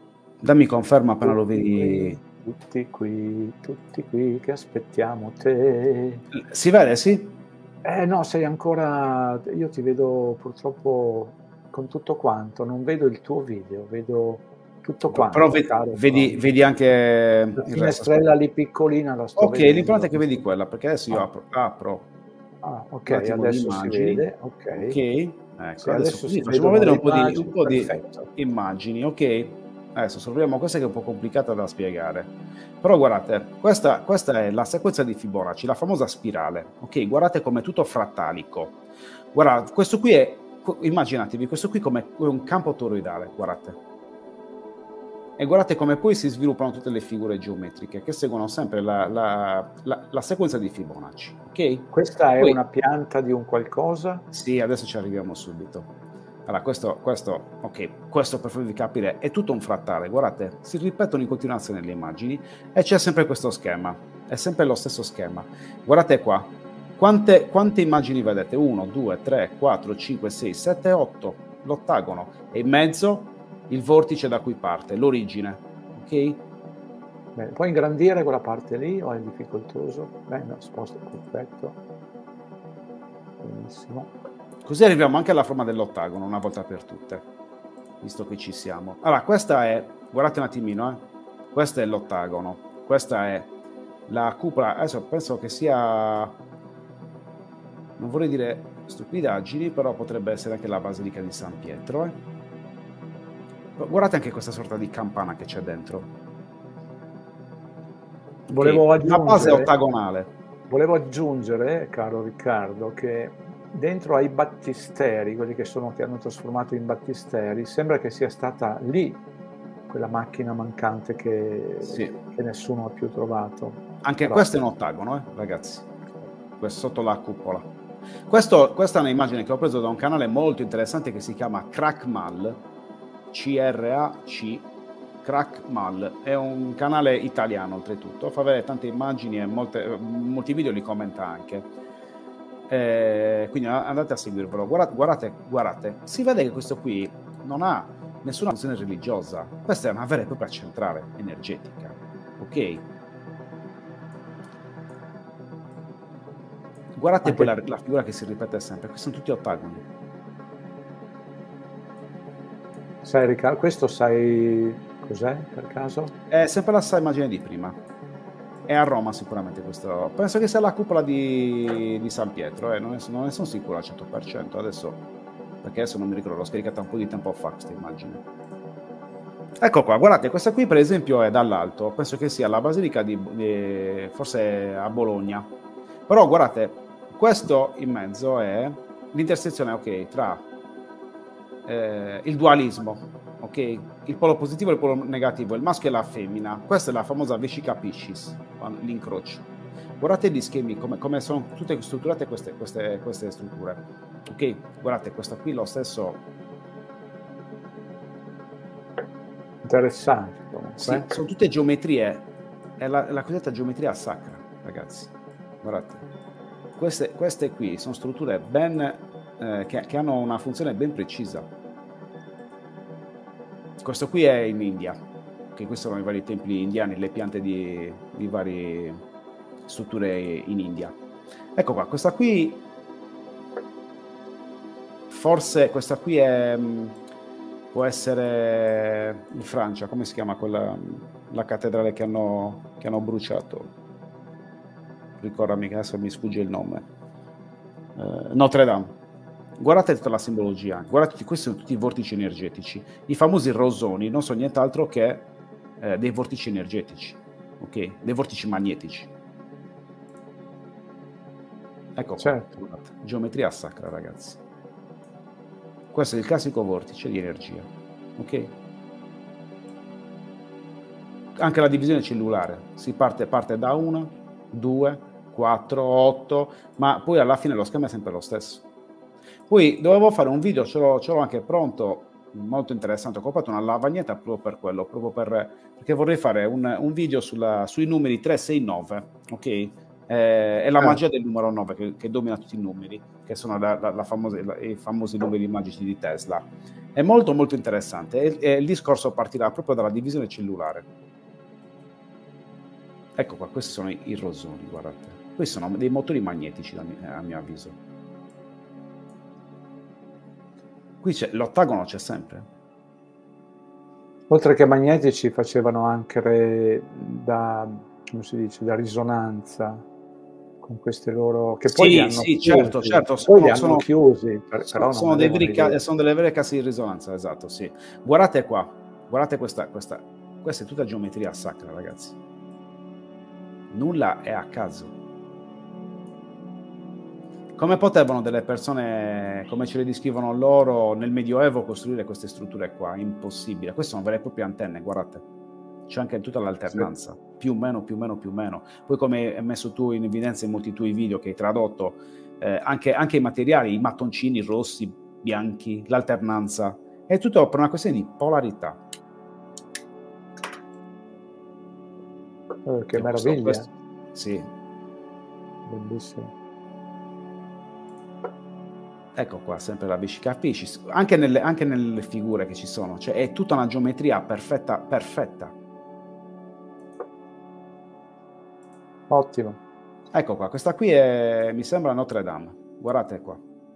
Dammi conferma appena lo vedi. Tutti qui, tutti qui che aspettiamo te. Si vede, sì? Eh no, sei ancora... Io ti vedo purtroppo con tutto quanto, non vedo il tuo video, vedo tutto quanto. Però vedi, caro, vedi, vedi anche la il finestrella lì piccolina la sto Ok, vedendo. l'importante è che vedi quella, perché adesso io Ah. apro, apro Ah, ok, un attimo adesso le si immagini. vede, ok. Ok, ecco, Sì, adesso, adesso così si facciamo vedono vedere le un po' di, immagini, un po' di perfetto. immagini, ok? Adesso solviamo questa che è un po' complicata da spiegare. Però guardate, questa, questa è la sequenza di Fibonacci, la famosa spirale. Ok, guardate come è tutto frattalico. Guardate, questo qui è, immaginatevi, questo qui come un campo toroidale, guardate. E guardate come poi si sviluppano tutte le figure geometriche che seguono sempre la, la, la, la sequenza di Fibonacci. Ok? Questa è poi, una pianta di un qualcosa? Sì, adesso ci arriviamo subito. Allora, questo, questo, ok, questo per farvi capire è tutto un frattale. Guardate, si ripetono in continuazione le immagini e c'è sempre questo schema. È sempre lo stesso schema. Guardate qua. Quante, quante immagini vedete? uno, due, tre, quattro, cinque, sei, sette, otto. L'ottagono. E in mezzo il vortice da cui parte, l'origine, ok? Beh, puoi ingrandire quella parte lì o è difficoltoso? Beh, no, sposta, perfetto. Benissimo. Così arriviamo anche alla forma dell'ottagono una volta per tutte, visto che ci siamo. Allora, questa è, guardate un attimino, eh. Questo è l'ottagono, questa è la cupola, adesso penso che sia, non vorrei dire stupidaggini, però potrebbe essere anche la basilica di San Pietro, eh. Guardate anche questa sorta di campana che c'è dentro. Volevo Okay. aggiungere, la base è ottagonale. Volevo aggiungere, caro Riccardo, che dentro ai battisteri, quelli che, sono, che hanno trasformato in battisteri, sembra che sia stata lì quella macchina mancante che, sì. che nessuno ha più trovato. Anche Però... questo è un ottagono, eh, ragazzi. Questo sotto la cupola. Questo, questa è un'immagine che ho preso da un canale molto interessante che si chiama Crackmal, C R A C, Crackmal. È un canale italiano oltretutto, fa vedere tante immagini e molte, molti video li commenta anche. Eh, quindi andate a seguirvelo. Guardate, guardate, guardate, si vede che questo qui non ha nessuna funzione religiosa, questa è una vera e propria centrale energetica, ok? Guardate anche poi la, la figura che si ripete sempre, questi sono tutti ottagoni. Sai Riccardo, questo sai cos'è per caso? È sempre la stessa immagine di prima. È a Roma sicuramente questo. Penso che sia la cupola di, di San Pietro, eh. non, ne, non ne sono sicuro al cento per cento adesso, perché adesso non mi ricordo, l'ho scaricata un po' di tempo fa questa immagine. Ecco qua, guardate, questa qui per esempio è dall'alto, penso che sia la basilica di, di forse a Bologna. Però guardate, questo in mezzo è l'intersezione, ok, tra eh, il dualismo, ok, il polo positivo e il polo negativo, il maschio e la femmina. Questa è la famosa vescica Piscis, l'incrocio. Guardate gli schemi, come, come sono tutte strutturate queste, queste, queste strutture. Ok, guardate, questa qui lo stesso. Interessante. Sì, sono tutte geometrie, è la, la cosiddetta geometria sacra, ragazzi. Guardate, queste, queste qui sono strutture ben, eh, che, che hanno una funzione ben precisa. Questo qui è in India, che questi sono i vari templi indiani, le piante di, di varie strutture in India. Ecco qua, questa qui, forse questa qui è, può essere in Francia, come si chiama quella, la cattedrale che hanno, che hanno bruciato? Ricordami che adesso mi sfugge il nome. Eh, Notre Dame. Guardate tutta la simbologia, guardate, questi sono tutti i vortici energetici. I famosi rosoni non sono nient'altro che eh, dei vortici energetici, ok? Dei vortici magnetici. Ecco, certo. Guardate, geometria sacra, ragazzi. Questo è il classico vortice di energia, ok? Anche la divisione cellulare, si parte, parte da uno, due, quattro, otto, ma poi alla fine lo schema è sempre lo stesso. Poi dovevo fare un video, ce l'ho, ce l'ho anche pronto, molto interessante, ho comprato una lavagnetta proprio per quello, proprio per, perché vorrei fare un, un video sulla, sui numeri tre sei nove, ok? E Eh, è la magia del numero nove che, che domina tutti i numeri, che sono la, la, la famosa, la, i famosi numeri magici di Tesla. È molto molto interessante e, e il discorso partirà proprio dalla divisione cellulare. Ecco qua, questi sono i, i rosoni, guardate. Questi sono dei motori magnetici a mio, a mio avviso. Qui c'è l'ottagono, c'è sempre. Oltre che magnetici facevano anche da, come si dice, da risonanza con queste loro, che poi sì, li hanno sì, chiusi, certo, certo, poi sono, li hanno sono, chiusi, per, sono, però sono, non dei avevano veri ca- idea. sono delle vere casse di risonanza, esatto, sì. Guardate qua, guardate questa, questa, questa è tutta geometria sacra, ragazzi. Nulla è a caso. Come potevano delle persone, come ce le descrivono loro, nel Medioevo costruire queste strutture qua? Impossibile. Queste sono vere e proprie antenne, guardate. C'è anche tutta l'alternanza, sì. Più meno, più meno, più meno. Poi come hai messo tu in evidenza in molti tuoi video che hai tradotto, eh, anche, anche i materiali, i mattoncini rossi, bianchi, l'alternanza, è tutto per una questione di polarità. Oh, che e meraviglia. Questo, questo, sì. Bellissimo. Ecco qua, sempre la bici, capisci? Anche nelle, anche nelle figure che ci sono, cioè è tutta una geometria perfetta, perfetta. Ottimo. Ecco qua, questa qui è, mi sembra Notre Dame. Guardate qua.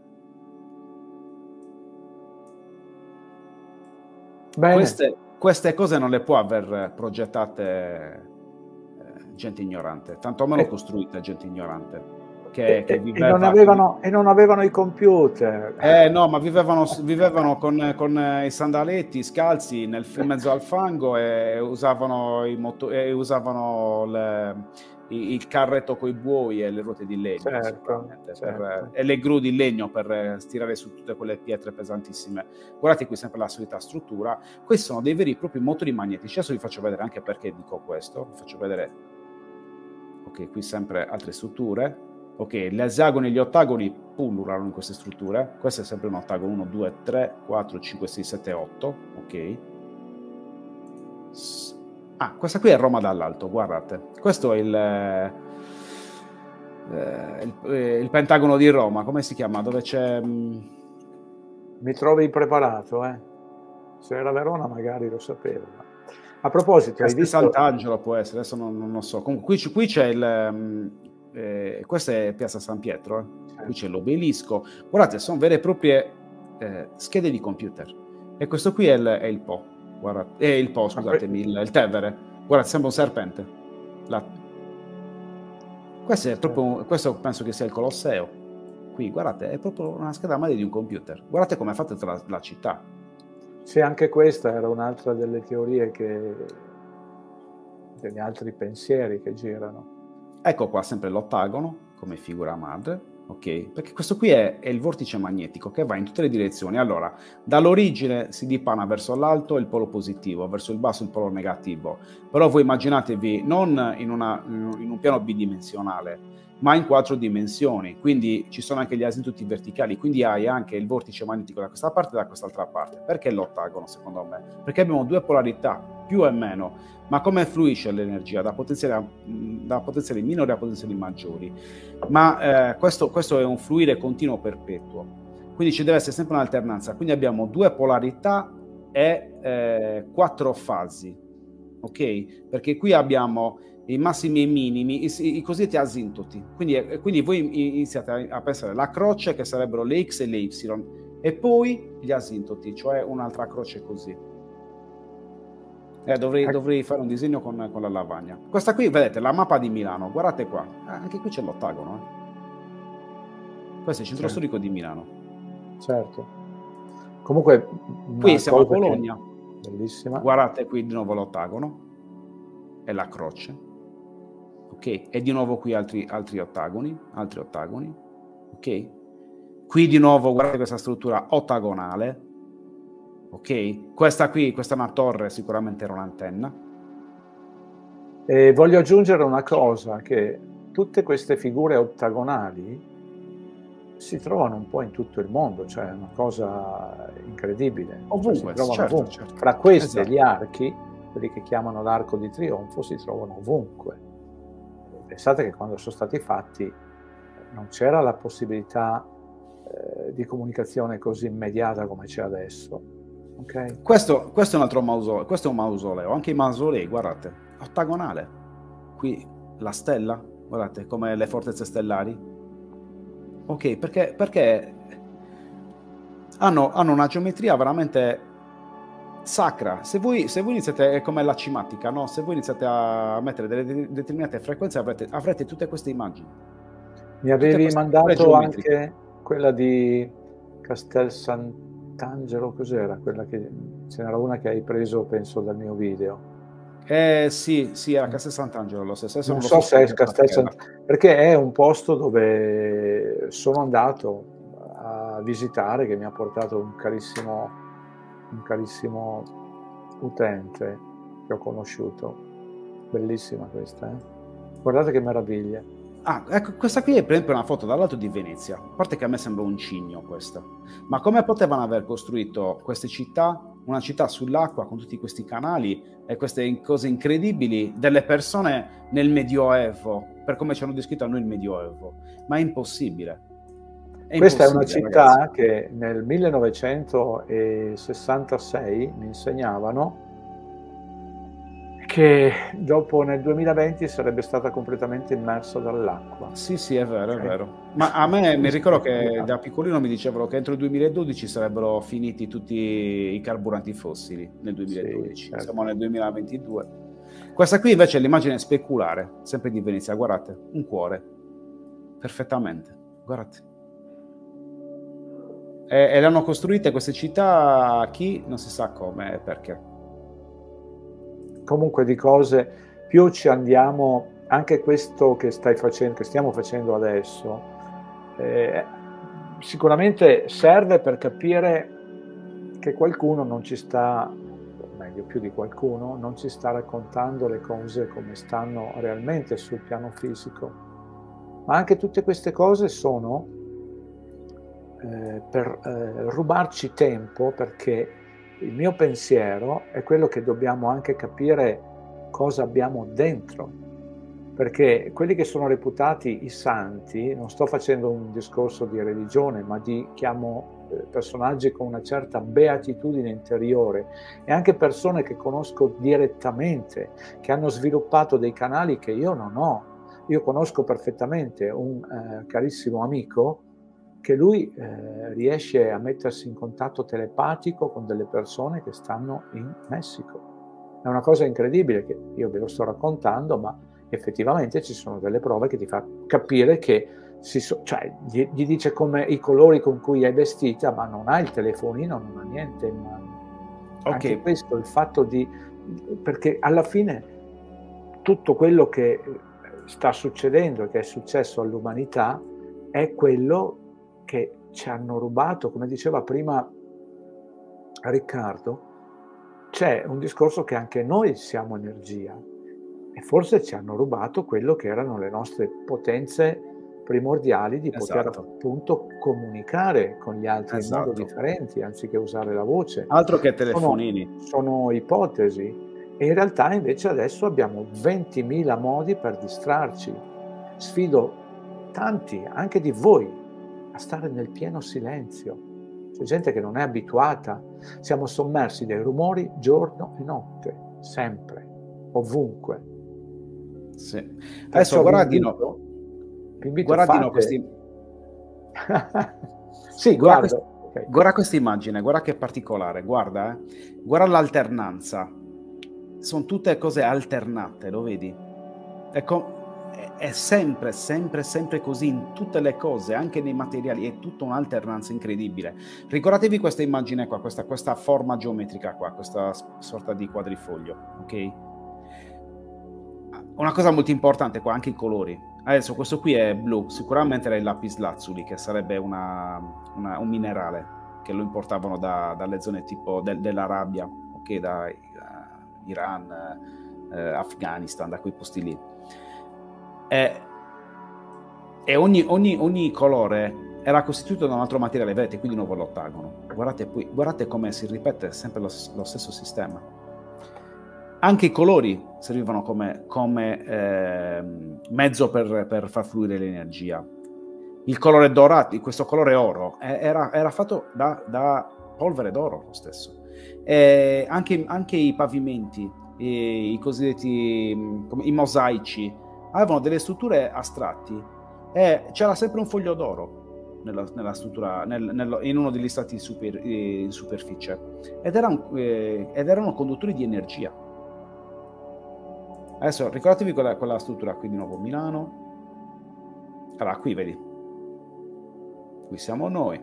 Bene. Queste, queste cose non le può aver progettate eh, gente ignorante, tanto meno eh. costruite gente ignorante. Che, e, che viveva, e, non avevano, e non avevano i computer. Eh no, ma vivevano, vivevano con, con i sandaletti scalzi nel, in mezzo al fango e usavano, i moto, e usavano le, il carretto con i buoi e le ruote di legno, certo, certo. Per, e le gru di legno per stirare su tutte quelle pietre pesantissime. Guardate qui sempre la solita struttura. Questi sono dei veri e propri motori magnetici. Adesso vi faccio vedere anche perché dico questo. Vi faccio vedere. Ok, qui sempre altre strutture. Ok, gli esagoni e gli ottagoni pullulano in queste strutture. Questo è sempre un ottagono: uno, due, tre, quattro, cinque, sei, sette, otto. Ok. Ah, questa qui è Roma dall'alto, guardate. Questo è il, eh, il, eh, il Pentagono di Roma, come si chiama? Dove c'è... Mi trovi impreparato, eh? Se era Verona magari lo sapevo. A proposito, hai visto... Sant'Angelo può essere, adesso non, non lo so. Comunque qui, qui c'è il... Eh, questa è Piazza San Pietro, eh. Certo. Qui c'è l'obelisco. Guardate, sono vere e proprie eh, schede di computer. E questo qui è il, è il Po. Guardate, è il Po, scusatemi, il, il Tevere. Guardate, sembra un serpente. La... Questo è proprio, questo penso che sia il Colosseo. Qui, guardate, è proprio una scheda madre di un computer. Guardate come è fatta la, la città. Sì, anche questa era un'altra delle teorie che... degli altri pensieri che girano. Ecco qua sempre l'ottagono come figura madre, ok? Perché questo qui è, è il vortice magnetico che va in tutte le direzioni. Allora, dall'origine si dipana verso l'alto il polo positivo, verso il basso il polo negativo. Però voi immaginatevi non in, una, in un piano bidimensionale, ma in quattro dimensioni. Quindi ci sono anche gli asintuti verticali, quindi hai anche il vortice magnetico da questa parte e da quest'altra parte. Perché l'ottagono, secondo me? Perché abbiamo due polarità, più e meno. Ma come fluisce l'energia? Da potenziali, da potenziali minori a potenziali maggiori. Ma eh, questo, questo è un fluire continuo perpetuo. Quindi ci deve essere sempre un'alternanza. Quindi abbiamo due polarità e eh, quattro fasi. Ok? Perché qui abbiamo i massimi e i minimi, i, i cosiddetti asintoti. Quindi, quindi voi iniziate a, a pensare alla croce, che sarebbero le X e le Y, e poi gli asintoti, cioè un'altra croce così. Eh, dovrei, dovrei fare un disegno con, con la lavagna. Questa qui, vedete, la mappa di Milano. Guardate qua. Eh, anche qui c'è l'ottagono. Eh. Questo è il centro certo. storico di Milano. Certo. Comunque... Qui siamo a Bologna. Che... Bellissima. Guardate qui di nuovo l'ottagono. E la croce. Ok? E di nuovo qui altri, altri ottagoni. Altri ottagoni. Ok? Qui di nuovo, guardate questa struttura ottagonale. Ok, questa qui, questa è una torre, sicuramente era un'antenna. E voglio aggiungere una cosa, che tutte queste figure ottagonali si trovano un po' in tutto il mondo, cioè è una cosa incredibile. Ovunque, cioè, si certo, ovunque. certo. Fra questi esatto. gli archi, quelli che chiamano l'arco di trionfo, si trovano ovunque. pensate che quando sono stati fatti non c'era la possibilità eh, di comunicazione così immediata come c'è adesso. Okay? Questo, questo è un altro mausoleo, questo è un mausoleo, anche i mausolei, guardate, ottagonale. Qui la stella, guardate, come le fortezze stellari. Ok, perché, perché hanno, hanno una geometria veramente sacra. Se voi, se voi iniziate, è come la cimatica, no? Se voi iniziate a mettere delle determinate frequenze avrete, avrete tutte queste immagini. Mi avevi mandato anche quella di Castel Sant'Angelo, cos'era? Quella che ce n'era una che hai preso, penso, dal mio video. Eh sì, sì, era Castel Sant'Angelo lo stesso. Non, non so se è Castel Sant'Angelo, perché è un posto dove sono andato a visitare, che mi ha portato un carissimo, un carissimo utente che ho conosciuto. Bellissima questa, eh? Guardate che meraviglia. Ah, ecco, questa qui è per esempio una foto dall'alto di Venezia. A parte che a me sembra un cigno questa. Ma come potevano aver costruito queste città, una città sull'acqua con tutti questi canali e queste cose incredibili delle persone nel Medioevo, per come ci hanno descritto a noi il Medioevo? Ma è impossibile. È questa è una città, ragazzi, che nel millenovecentosessantasei mi insegnavano che dopo nel duemilaventi sarebbe stata completamente immersa dall'acqua. Sì, sì, è vero, okay. È vero. Ma a me mi ricordo che da piccolino mi dicevano che entro il duemiladodici sarebbero finiti tutti i carburanti fossili nel duemiladodici. Sì, certo. Siamo nel duemilaventidue. Questa qui invece è l'immagine speculare, sempre di Venezia, guardate, un cuore, perfettamente, guardate. E, e le hanno costruite queste città chi? Non si sa come e perché. Comunque di cose, più ci andiamo, anche questo che stai facendo, che stiamo facendo adesso, eh, sicuramente serve per capire che qualcuno non ci sta, o meglio più di qualcuno, non ci sta raccontando le cose come stanno realmente sul piano fisico. Ma anche tutte queste cose sono eh, per eh, rubarci tempo, perché il mio pensiero è quello che dobbiamo anche capire cosa abbiamo dentro, perché quelli che sono reputati i santi, non sto facendo un discorso di religione, ma di, chiamo, eh, personaggi con una certa beatitudine interiore, e anche persone che conosco direttamente, che hanno sviluppato dei canali che io non ho. Io conosco perfettamente un eh, carissimo amico che lui eh, riesce a mettersi in contatto telepatico con delle persone che stanno in Messico. È una cosa incredibile che io ve lo sto raccontando, ma effettivamente ci sono delle prove che ti fa capire che si so, cioè, gli, gli dice come i colori con cui è vestita, ma non ha il telefonino, non ha niente in mano. Okay. Anche questo, il fatto di... perché alla fine tutto quello che sta succedendo e che è successo all'umanità è quello che ci hanno rubato, come diceva prima Riccardo. C'è un discorso che anche noi siamo energia e forse ci hanno rubato quello che erano le nostre potenze primordiali di poter, esatto, appunto comunicare con gli altri, esatto, in modo differente, anziché usare la voce. Altro che telefonini. Sono, sono ipotesi, e in realtà invece adesso abbiamo ventimila modi per distrarci. Sfido tanti, anche di voi, a stare nel pieno silenzio. C'è gente che non è abituata. Siamo sommersi dai rumori giorno e notte, sempre, ovunque. Sì. Adesso guardino, guardino fate... questi... sì, guarda, guarda. quest... okay. Guarda questa immagine, guarda che particolare, guarda, eh. Guarda l'alternanza. Sono tutte cose alternate, lo vedi? Ecco, è sempre, sempre, sempre così in tutte le cose, anche nei materiali, è tutta un'alternanza incredibile. Ricordatevi questa immagine qua, questa, questa forma geometrica qua, questa sorta di quadrifoglio, ok? Una cosa molto importante qua, anche i colori. Adesso questo qui è blu, sicuramente era il lapis lazuli, che sarebbe una, una, un minerale, che lo importavano da, dalle zone tipo del, dell'Arabia, ok? Da uh, Iran, uh, Afghanistan, da quei posti lì. E, e ogni, ogni, ogni colore era costituito da un altro materiale, vedete, qui di nuovo l'ottagono. Guardate, guardate come si ripete sempre lo, lo stesso sistema. anche i colori servivano come, come eh, mezzo per, per far fluire l'energia. Il colore dorato, questo colore oro, era, era fatto da, da polvere d'oro lo stesso. E anche, anche i pavimenti, i, i cosiddetti come, i mosaici, avevano delle strutture astratti e c'era sempre un foglio d'oro nella, nella struttura, nel, nel, in uno degli stati super, in superficie, ed erano, eh, ed erano conduttori di energia. Adesso ricordatevi quella, quella struttura qui di nuovo, Milano. Allora, qui vedi, qui siamo noi.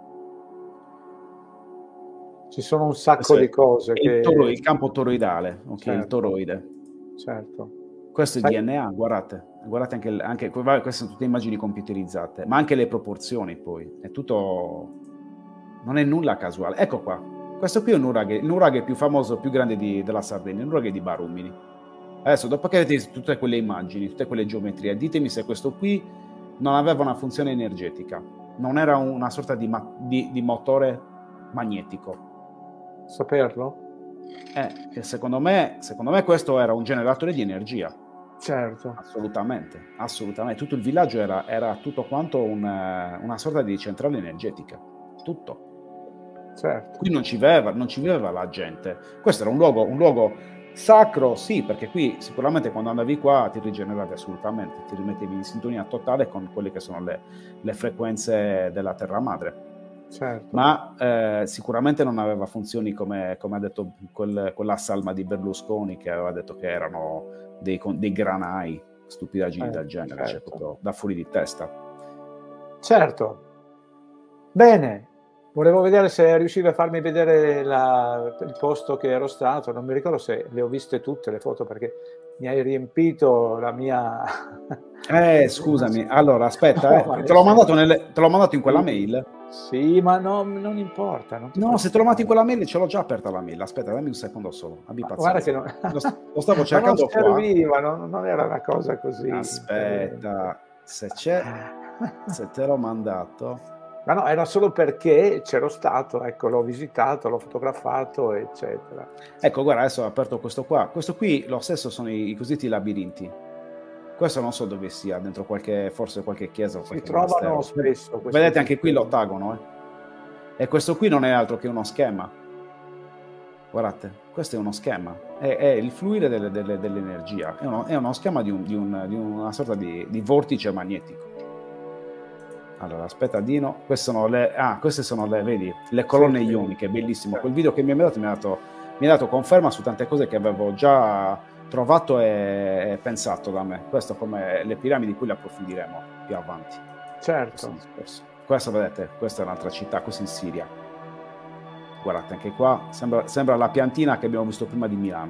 Ci sono un sacco Questo di cose. È che... il, toro, il campo toroidale, ok, certo. Il toroide. Certo. Questo è Sai... D N A, guardate, guardate anche, anche queste sono tutte immagini computerizzate, ma anche le proporzioni poi, è tutto, non è nulla casuale. Ecco qua, questo qui è un nuraghe, il nuraghe più famoso, più grande di, della Sardegna, il nuraghe di Barumini. Adesso, dopo che avete tutte quelle immagini, tutte quelle geometrie, ditemi se questo qui non aveva una funzione energetica, non era una sorta di, di, di motore magnetico. Saperlo? Eh, che secondo me, secondo me questo era un generatore di energia. Certo. Assolutamente, assolutamente. Tutto il villaggio era, era tutto quanto una, una sorta di centrale energetica. Tutto. Certo. Qui non ci viveva, non ci viveva la gente. Questo era un luogo, un luogo sacro, sì, perché qui sicuramente quando andavi qua ti rigeneravi assolutamente, ti rimettevi in sintonia totale con quelle che sono le, le frequenze della Terra Madre. Certo. Ma eh, sicuramente non aveva funzioni come, come ha detto quel, quella salma di Berlusconi, che aveva detto che erano dei, dei granai, stupidaggini eh, del genere, certo. Cioè proprio da fuori di testa. Certo. Bene, volevo vedere se riuscivi a farmi vedere la, il posto che ero stato, non mi ricordo se le ho viste tutte le foto, perché mi hai riempito la mia... Eh, scusami, allora aspetta, no, eh. te l'ho mandato, nelle... mandato in quella mail? Sì, ma no, non importa. Non no, se te lo mando in quella mail ce l'ho già aperta la mail, aspetta, dammi un secondo solo, abbi guarda che non... lo, lo stavo cercando non serviva, qua. Non, non era una cosa così. Aspetta, se c'è, se te l'ho mandato... Ma no, era solo perché c'ero stato, ecco, l'ho visitato, l'ho fotografato, eccetera. Ecco, guarda, adesso ho aperto questo qua. Questo qui, lo stesso, sono i, i cosiddetti labirinti. Questo non so dove sia, dentro qualche, forse qualche chiesa o qualche si trovano monastero. Spesso. Vedete anche qui l'ottagono, eh? E questo qui non è altro che uno schema. Guardate, questo è uno schema. È, è il fluire delle, delle, dell'energia. È uno, è uno schema di, un, di, un, di una sorta di, di vortice magnetico. Allora, aspetta Dino, queste sono le, ah, queste sono le, vedi, le colonne sì, ioniche, bellissimo. Quel video che mi ha dato mi ha dato, mi ha dato conferma su tante cose che avevo già trovato e, e pensato da me. Questo come le piramidi, qui le approfondiremo più avanti. Certo. Questo, vedete, questa è un'altra città, questa in Siria. Guardate, anche qua sembra, sembra la piantina che abbiamo visto prima di Milano.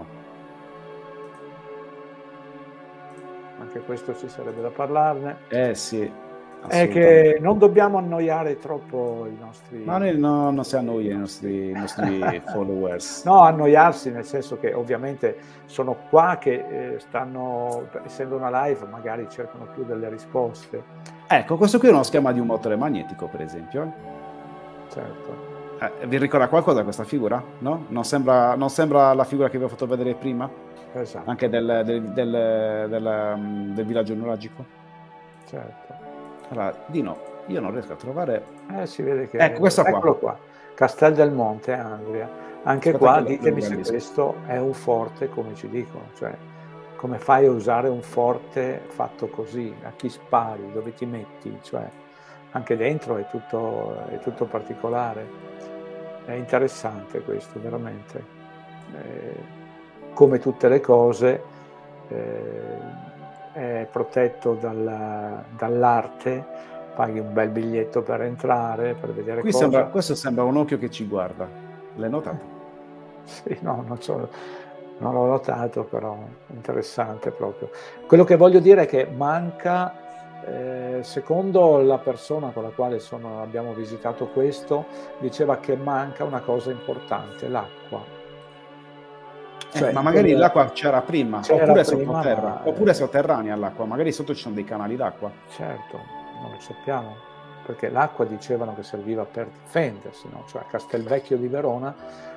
Anche questo ci sarebbe da parlarne. Eh sì. È che non dobbiamo annoiare troppo i nostri... Ma noi no, non si annoia i nostri, i nostri followers. No, annoiarsi nel senso che ovviamente sono qua che eh, stanno, essendo una live, magari cercano più delle risposte. Ecco, questo qui è uno schema di un motore magnetico, per esempio. Certo. Eh, vi ricorda qualcosa questa figura? No? Non sembra, non sembra la figura che vi ho fatto vedere prima? Esatto. Anche del, del, del, del, del villaggio nuragico? Certo. Allora, Dino, io non riesco a trovare... Eh, si vede che... Ecco, questo qua. qua. Castel del Monte, Andria. Anche Aspetta qua, ditemi se questo è un forte, come ci dicono. Cioè, come fai a usare un forte fatto così? A chi spari? Dove ti metti? Cioè, anche dentro è tutto, è tutto particolare. È interessante questo, veramente. Eh, come tutte le cose... Eh, è protetto dal, dall'arte, paghi un bel biglietto per entrare, per vedere Qui cosa. Sembra, questo sembra un occhio che ci guarda, l'hai notato? Sì, no, non, so, non l'ho notato, però interessante proprio. Quello che voglio dire è che manca, eh, secondo la persona con la quale sono, abbiamo visitato questo, diceva che manca una cosa importante, l'acqua. Cioè, eh, ma magari quella... l'acqua c'era prima, oppure sottoterra, ma... oppure sotterranea all'acqua, magari sotto ci sono dei canali d'acqua. Certo, non lo sappiamo, perché l'acqua dicevano che serviva per difendersi, no? Cioè a Castelvecchio di Verona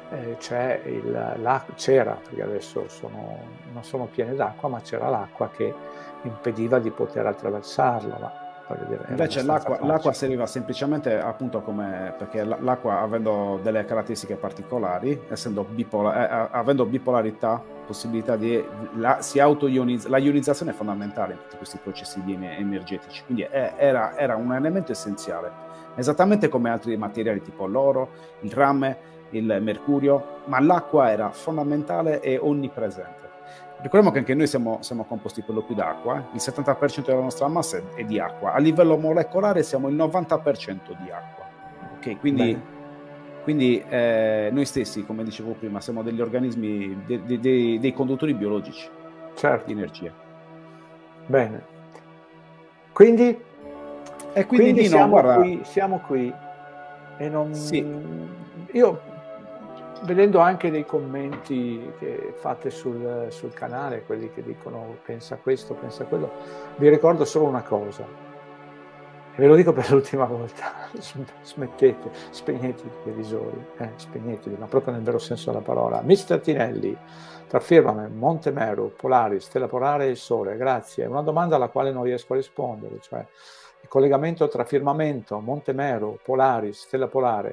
eh, c'è il, c'era, perché adesso sono, non sono piene d'acqua, ma c'era l'acqua che impediva di poter attraversarlo. Ma, dire, invece l'acqua serviva semplicemente appunto come, perché l'acqua, avendo delle caratteristiche particolari, essendo bipola, eh, avendo bipolarità, possibilità di la, si auto-ionizza, la ionizzazione è fondamentale in tutti questi processi energetici, quindi è, era, era un elemento essenziale, esattamente come altri materiali tipo l'oro, il rame, il mercurio, ma l'acqua era fondamentale e onnipresente. Ricordiamo che anche noi siamo, siamo composti per lo più d'acqua, eh? Il settanta per cento della nostra massa è di acqua, a livello molecolare siamo il novanta per cento di acqua, ok? Quindi, quindi eh, noi stessi, come dicevo prima, siamo degli organismi, de, de, de, dei conduttori biologici, certo, di energia. Bene, quindi, e quindi, quindi Nino, siamo, guarda, qui, siamo qui e non... Sì. Io... Vedendo anche dei commenti che fate sul, sul canale, quelli che dicono pensa questo, pensa quello, vi ricordo solo una cosa, e ve lo dico per l'ultima volta: smettete, spegnete i televisori, eh, spegneteli, ma proprio nel vero senso della parola. mister Tinelli, trafirmame, Monte Meru, Polaris, Stella Polare e il Sole, grazie. È una domanda alla quale non riesco a rispondere, cioè il collegamento tra firmamento, Monte Meru, Polaris, Stella Polare.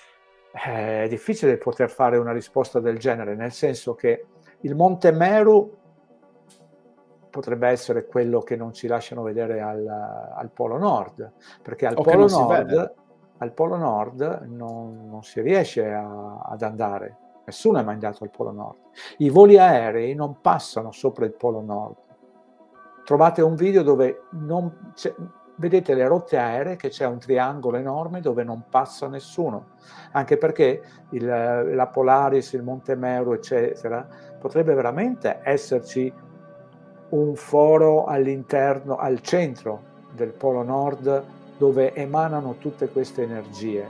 È difficile poter fare una risposta del genere, nel senso che il Monte Meru potrebbe essere quello che non ci lasciano vedere al, al Polo Nord, perché al, Polo Nord, al Polo Nord non, non si riesce a, ad andare, nessuno è mai andato al Polo Nord. I voli aerei non passano sopra il Polo Nord. Trovate un video dove non c'è, vedete le rotte aeree, che c'è un triangolo enorme dove non passa nessuno, anche perché il, la Polaris, il Monte Meru, eccetera, potrebbe veramente esserci un foro all'interno, al centro del Polo Nord, dove emanano tutte queste energie.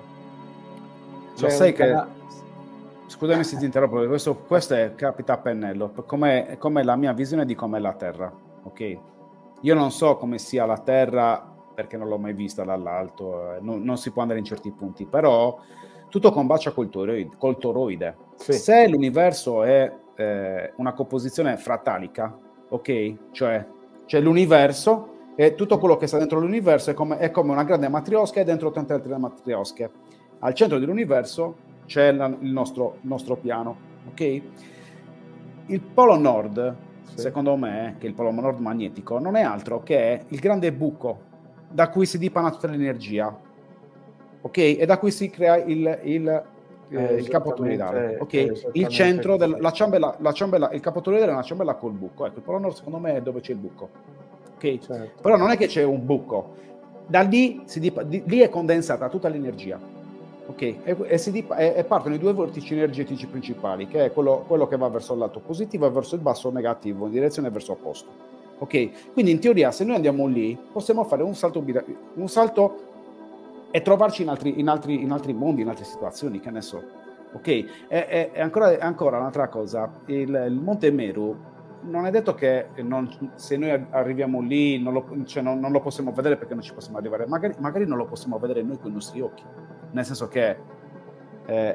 Lo sai che, scusami se ti interrompo, questo, questo è, capita a pennello, come, come la mia visione di com'è la Terra, ok? Io non so come sia la Terra, perché non l'ho mai vista dall'alto, eh, non, non si può andare in certi punti, però tutto combacia col toroide. Col toroide. Sì. Se l'universo è eh, una composizione fratalica, ok? Cioè, cioè l'universo e tutto quello che sta dentro l'universo è come, è come una grande matriosca e dentro tante altre matriosche. Al centro dell'universo c'è la, il, nostro, il nostro piano, ok? Il polo nord, sì, secondo me, che è il polo nord magnetico, non è altro che il grande buco da cui si dipana tutta l'energia, ok? E da cui si crea il, il, eh, il capo toroidale, ok? Il centro della ciambella, la ciambella, il capo toroidale è una ciambella col buco. Ecco, il polo nord secondo me è dove c'è il buco, ok? Certo. Però non è che c'è un buco, da lì, si dip- di, lì è condensata tutta l'energia, ok? E, e, si dip- e, e partono i due vortici energetici principali, che è quello, quello che va verso il lato positivo e verso il basso negativo, in direzione verso opposto. Ok, quindi in teoria se noi andiamo lì possiamo fare un salto, un salto e trovarci in altri, in, altri, in altri mondi, in altre situazioni, che ne so. Ok, e, e, e ancora, ancora un'altra cosa, il, il Monte Meru non è detto che non, se noi arriviamo lì non lo, cioè non, non lo possiamo vedere perché non ci possiamo arrivare, magari, magari non lo possiamo vedere noi con i nostri occhi, nel senso che eh,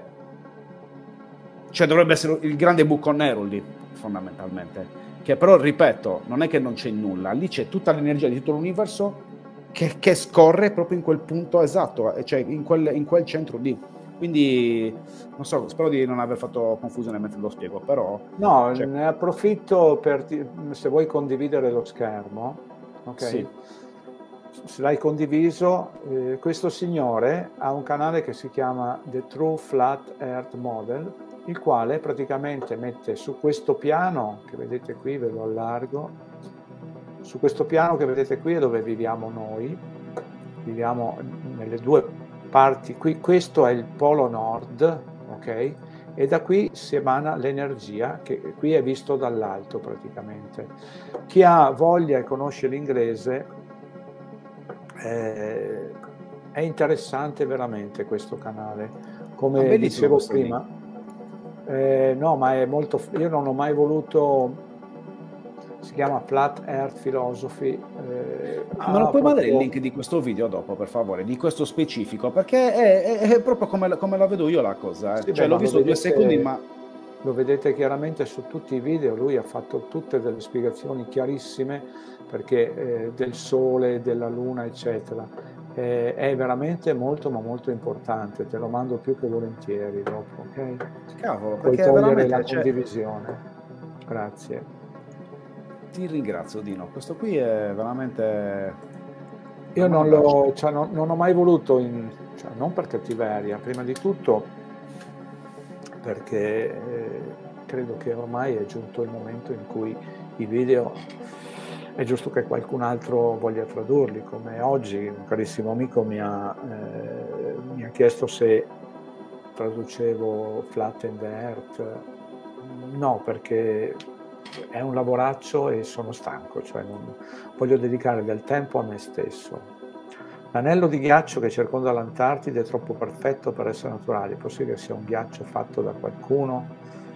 cioè dovrebbe essere il grande buco nero lì, fondamentalmente. Che però, ripeto, non è che non c'è nulla, lì c'è tutta l'energia di tutto l'universo che, che scorre proprio in quel punto esatto, cioè in quel, in quel centro lì. Quindi, non so, spero di non aver fatto confusione mentre lo spiego, però... No, cioè... ne approfitto per, se vuoi condividere lo schermo, ok? Sì. Se l'hai condiviso, eh, questo signore ha un canale che si chiama The True Flat Earth Model, il quale praticamente mette su questo piano che vedete qui, ve lo allargo, su questo piano che vedete qui è dove viviamo noi, viviamo nelle due parti, qui, questo è il polo nord, ok? E da qui si emana l'energia che qui è visto dall'alto praticamente. Chi ha voglia e conosce l'inglese, eh, è interessante veramente questo canale, come ah, dicevo prima. Eh, no, ma è molto... Io non ho mai voluto... si chiama Flat Earth Philosophy. Eh, ah, me lo puoi proprio... mandare il link di questo video dopo, per favore, di questo specifico, perché è, è, è proprio come, come la vedo io la cosa. Eh. Sì, cioè, beh, l'ho visto vedete, due secondi, ma... Lo vedete chiaramente su tutti i video, lui ha fatto tutte delle spiegazioni chiarissime, perché eh, del Sole, della Luna, eccetera. Eh, è veramente molto, ma molto importante, te lo mando più che volentieri dopo, ok? Cavolo, puoi perché togliere la cioè... condivisione. Grazie. Ti ringrazio, Dino. Questo qui è veramente... Io non, lo, cioè, non, non ho mai voluto, in, cioè, non per cattiveria, prima di tutto perché eh, credo che ormai è giunto il momento in cui i video è giusto che qualcun altro voglia tradurli, come oggi un carissimo amico mi ha, eh, mi ha chiesto se traducevo Flat and the Earth. No, perché è un lavoraccio e sono stanco, cioè non, voglio dedicare del tempo a me stesso. L'anello di ghiaccio che circonda l'Antartide è troppo perfetto per essere naturale, è possibile che sia un ghiaccio fatto da qualcuno?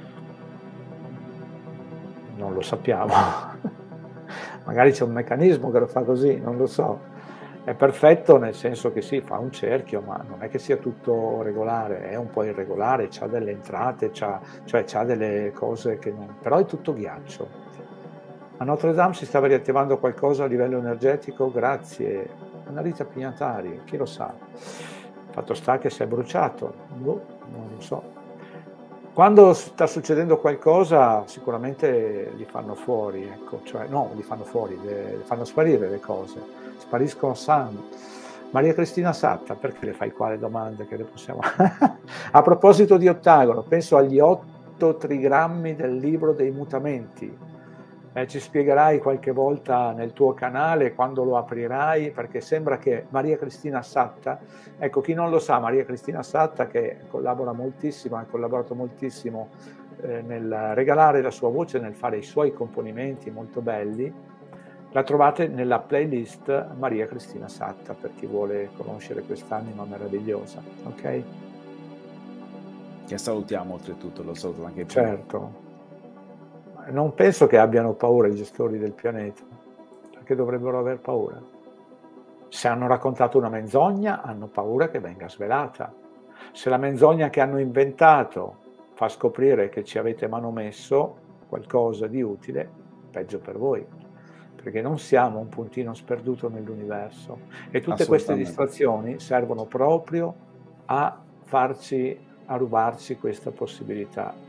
Non lo sappiamo. Magari c'è un meccanismo che lo fa così, non lo so. È perfetto nel senso che sì, fa un cerchio, ma non è che sia tutto regolare, è un po' irregolare, c'ha delle entrate, c'ha, cioè c'ha delle cose che non... però è tutto ghiaccio. A Notre Dame si stava riattivando qualcosa a livello energetico, grazie. Annalisa Pignatari, chi lo sa? Fatto sta che si è bruciato, boh, non lo so. Quando sta succedendo qualcosa sicuramente li fanno fuori, ecco, cioè no, li fanno fuori, le, le fanno sparire le cose, spariscono sangue. Maria Cristina Satta, perché le fai qua le domande che le possiamo... A proposito di ottagono, penso agli otto trigrammi del libro dei mutamenti. Eh, ci spiegherai qualche volta nel tuo canale quando lo aprirai, perché sembra che Maria Cristina Satta, ecco, chi non lo sa, Maria Cristina Satta, che collabora moltissimo, ha collaborato moltissimo eh, nel regalare la sua voce, nel fare i suoi componimenti molto belli, la trovate nella playlist Maria Cristina Satta, per chi vuole conoscere quest'anima meravigliosa, ok? Che salutiamo oltretutto, lo saluto anche prima. Certo. Non penso che abbiano paura i gestori del pianeta, perché dovrebbero aver paura. Se hanno raccontato una menzogna, hanno paura che venga svelata. Se la menzogna che hanno inventato fa scoprire che ci avete manomesso qualcosa di utile, peggio per voi, perché non siamo un puntino sperduto nell'universo. E tutte queste distrazioni servono proprio a farci, a rubarci questa possibilità.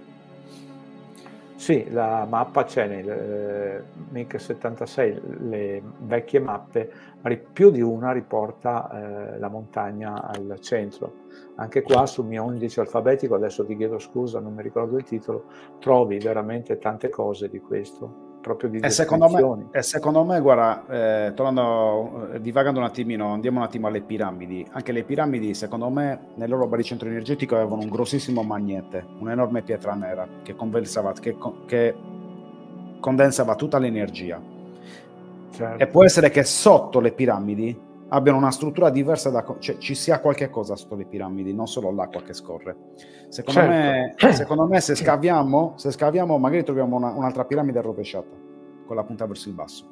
Sì, la mappa c'è nel eh, M I C settantasei, le vecchie mappe, ma più di una riporta eh, la montagna al centro. Anche qua sul mio indice alfabetico, adesso ti chiedo scusa, non mi ricordo il titolo, trovi veramente tante cose di questo, proprio di e secondo descrizioni. me, e secondo me, guarda, eh, tornando, eh, divagando un attimino, andiamo un attimo alle piramidi. Anche le piramidi, secondo me, nel loro baricentro energetico avevano un grossissimo magnete, un'enorme pietra nera che condensava, che, che condensava tutta l'energia. Certo. E può essere che sotto le piramidi abbiano una struttura diversa, da, cioè ci sia qualche cosa sotto le piramidi, non solo l'acqua che scorre. Secondo, certo. me, secondo me se scaviamo, se scaviamo magari troviamo una, un'altra piramide rovesciata, con la punta verso il basso.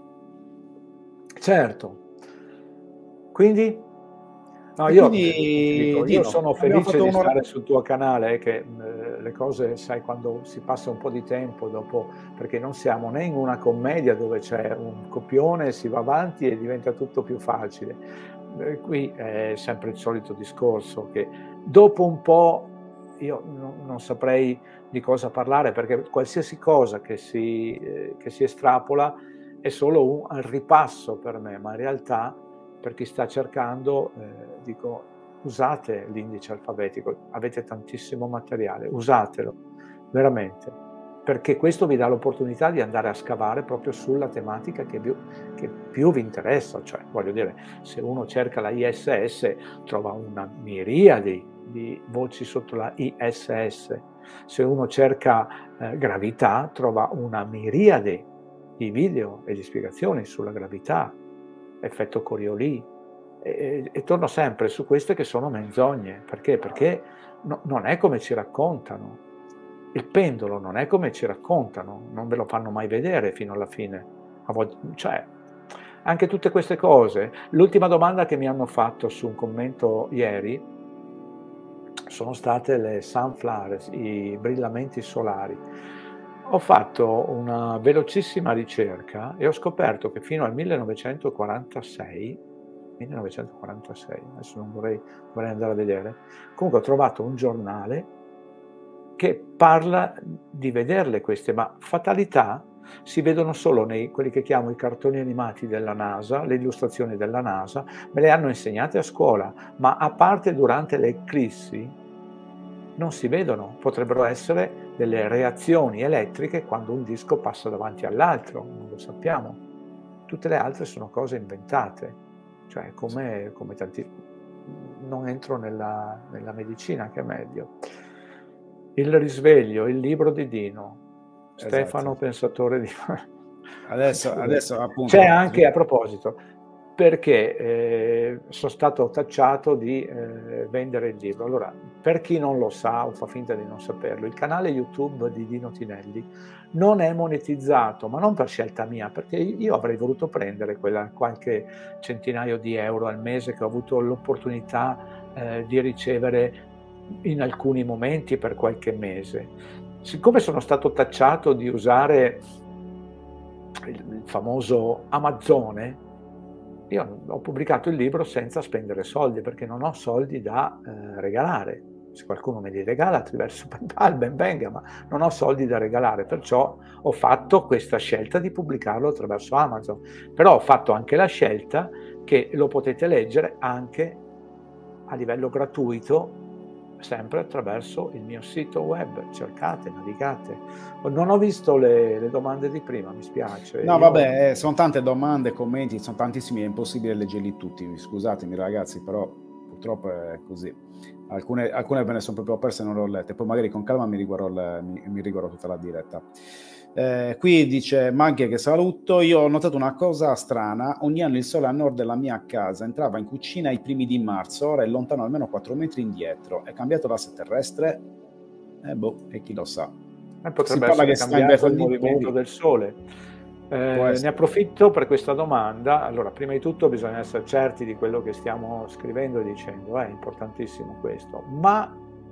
Certo. Quindi, no, io, quindi dico, io sono felice di stare un'ora... sul tuo canale, che eh, le cose, sai, quando si passa un po' di tempo dopo, perché non siamo né in una commedia dove c'è un copione, si va avanti e diventa tutto più facile. Eh, qui è sempre il solito discorso, che dopo un po' io non, non saprei di cosa parlare, perché qualsiasi cosa che si, eh, che si estrapola è solo un ripasso per me, ma in realtà per chi sta cercando, eh, dico, usate l'indice alfabetico, avete tantissimo materiale, usatelo, veramente, perché questo vi dà l'opportunità di andare a scavare proprio sulla tematica che più, che più vi interessa, cioè, voglio dire, se uno cerca la I S S trova una miriade di voci sotto la I S S, se uno cerca eh, gravità trova una miriade di video e di spiegazioni sulla gravità, effetto Coriolis, e, e torno sempre su queste che sono menzogne. Perché? Perché no, non è come ci raccontano. il pendolo non è come ci raccontano, non ve lo fanno mai vedere fino alla fine. A volte, cioè, anche tutte queste cose. L'ultima domanda che mi hanno fatto su un commento ieri sono state le sunflowers, i brillamenti solari. Ho fatto una velocissima ricerca e ho scoperto che fino al millenovecentoquarantasei, millenovecentoquarantasei, adesso non vorrei, vorrei andare a vedere, comunque ho trovato un giornale che parla di vederle queste, ma fatalità si vedono solo nei quelli che chiamo i cartoni animati della NASA, le illustrazioni della NASA, me le hanno insegnate a scuola, ma a parte durante le eclissi non si vedono, potrebbero essere delle reazioni elettriche quando un disco passa davanti all'altro, non lo sappiamo. Tutte le altre sono cose inventate, cioè come, come tanti... non entro nella, nella medicina, che è meglio. Il risveglio, il libro di Dino, Stefano, esatto. Pensatore di... Adesso, adesso appunto... C'è anche, a proposito, perché eh, sono stato tacciato di eh, vendere il libro. Allora, per chi non lo sa o fa finta di non saperlo, il canale YouTube di Dino Tinelli non è monetizzato, ma non per scelta mia, perché io avrei voluto prendere quella qualche centinaio di euro al mese che ho avuto l'opportunità eh, di ricevere in alcuni momenti per qualche mese. Siccome sono stato tacciato di usare il famoso Amazzone, io ho pubblicato il libro senza spendere soldi, perché non ho soldi da eh, regalare. Se qualcuno me li regala attraverso PayPal, ben venga, ma non ho soldi da regalare, perciò ho fatto questa scelta di pubblicarlo attraverso Amazon. Però ho fatto anche la scelta che lo potete leggere anche a livello gratuito, sempre attraverso il mio sito web. Cercate, navigate. Non ho visto le, le domande di prima, mi spiace. No, Io... vabbè, eh, sono tante domande, commenti, sono tantissimi, è impossibile leggerli tutti, scusatemi ragazzi, però purtroppo è così. Alcune, alcune me ne sono proprio perse e non le ho lette, poi magari con calma mi riguardo, le, mi, mi riguardo tutta la diretta. Eh, qui dice Maggie che saluto, io ho notato una cosa strana, ogni anno il sole a nord della mia casa entrava in cucina ai primi di marzo, ora è lontano almeno quattro metri indietro, è cambiato l'asse terrestre? Eh boh, e chi lo sa. Eh, potrebbe essere cambiato il movimento del sole. Eh, ne approfitto per questa domanda. Allora, prima di tutto bisogna essere certi di quello che stiamo scrivendo e dicendo, è importantissimo questo, ma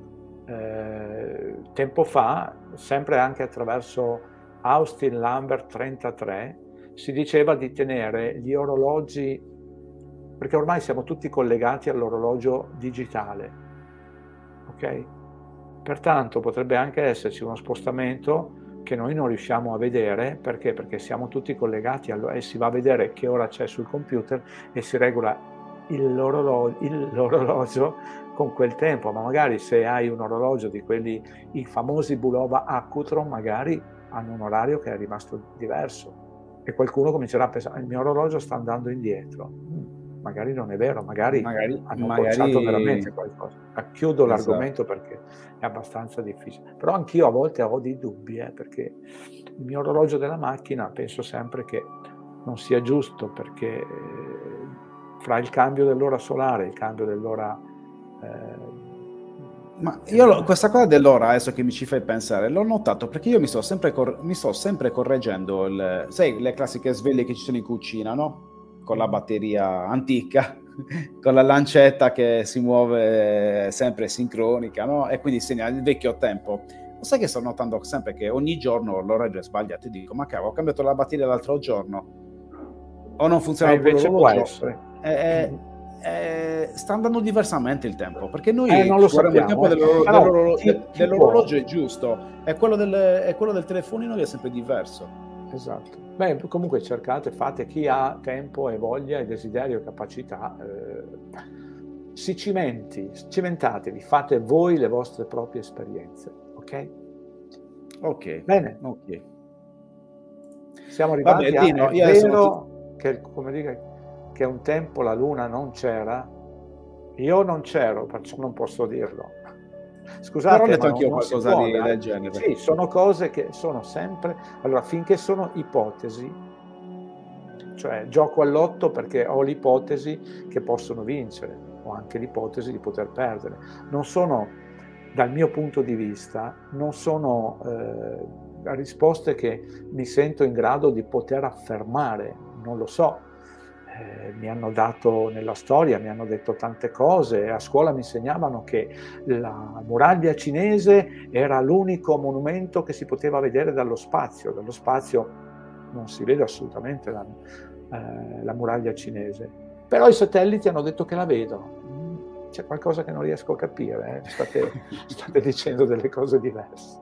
eh, tempo fa, sempre anche attraverso Austin Lambert trentatré, si diceva di tenere gli orologi, perché ormai siamo tutti collegati all'orologio digitale, ok? Pertanto potrebbe anche esserci uno spostamento che noi non riusciamo a vedere, perché? Perché siamo tutti collegati allo, e si va a vedere che ora c'è sul computer e si regola l'orologio con quel tempo, ma magari se hai un orologio di quelli, i famosi Bulova Accutron, magari hanno un orario che è rimasto diverso e qualcuno comincerà a pensare il mio orologio sta andando indietro. Magari non è vero, magari, magari hanno magari... bocciato veramente qualcosa. Chiudo esatto. l'argomento perché è abbastanza difficile. Però anch'io a volte ho dei dubbi, eh, perché il mio orologio della macchina penso sempre che non sia giusto, perché eh, fra il cambio dell'ora solare e il cambio dell'ora... Eh, Ma io questa cosa dell'ora, adesso che mi ci fai pensare, l'ho notato perché io mi sto sempre, mi sto sempre correggendo, il, sai, le classiche sveglie che ci sono in cucina, no? Con la batteria antica, con la lancetta che si muove sempre sincronica, no? E quindi segna il vecchio tempo. Lo sai che sto notando sempre che ogni giorno l'orario è sbagliato, e dico, ma cavolo, ho cambiato la batteria l'altro giorno, o non funziona più l'orologio. Eh, eh, sta andando diversamente il tempo, perché noi eh, non lo sappiamo, il tempo dell'orologio dell dell è giusto, e quello del, e quello del telefonino è sempre diverso. Esatto. Beh, comunque cercate, fate, chi ha tempo e voglia e desiderio e capacità, eh, si cimenti, cimentatevi, fate voi le vostre proprie esperienze, ok? Ok. Bene. Ok. Siamo arrivati Vabbè, a... Dino, è io vero sono... che, come dire, che un tempo la luna non c'era, io non c'ero, perciò non posso dirlo. Scusate, però ho detto ma anch'io non, non qualcosa può, di, dai. del genere. Sì, sono cose che sono sempre... Allora, finché sono ipotesi, cioè gioco all'otto perché ho l'ipotesi che possono vincere, ho anche l'ipotesi di poter perdere. Non sono dal mio punto di vista, non sono eh, risposte che mi sento in grado di poter affermare, non lo so. Eh, mi hanno dato nella storia, mi hanno detto tante cose, a scuola mi insegnavano che la muraglia cinese era l'unico monumento che si poteva vedere dallo spazio, dallo spazio non si vede assolutamente la, eh, la muraglia cinese, però i satelliti hanno detto che la vedono. C'è qualcosa che non riesco a capire, eh? state, state dicendo delle cose diverse.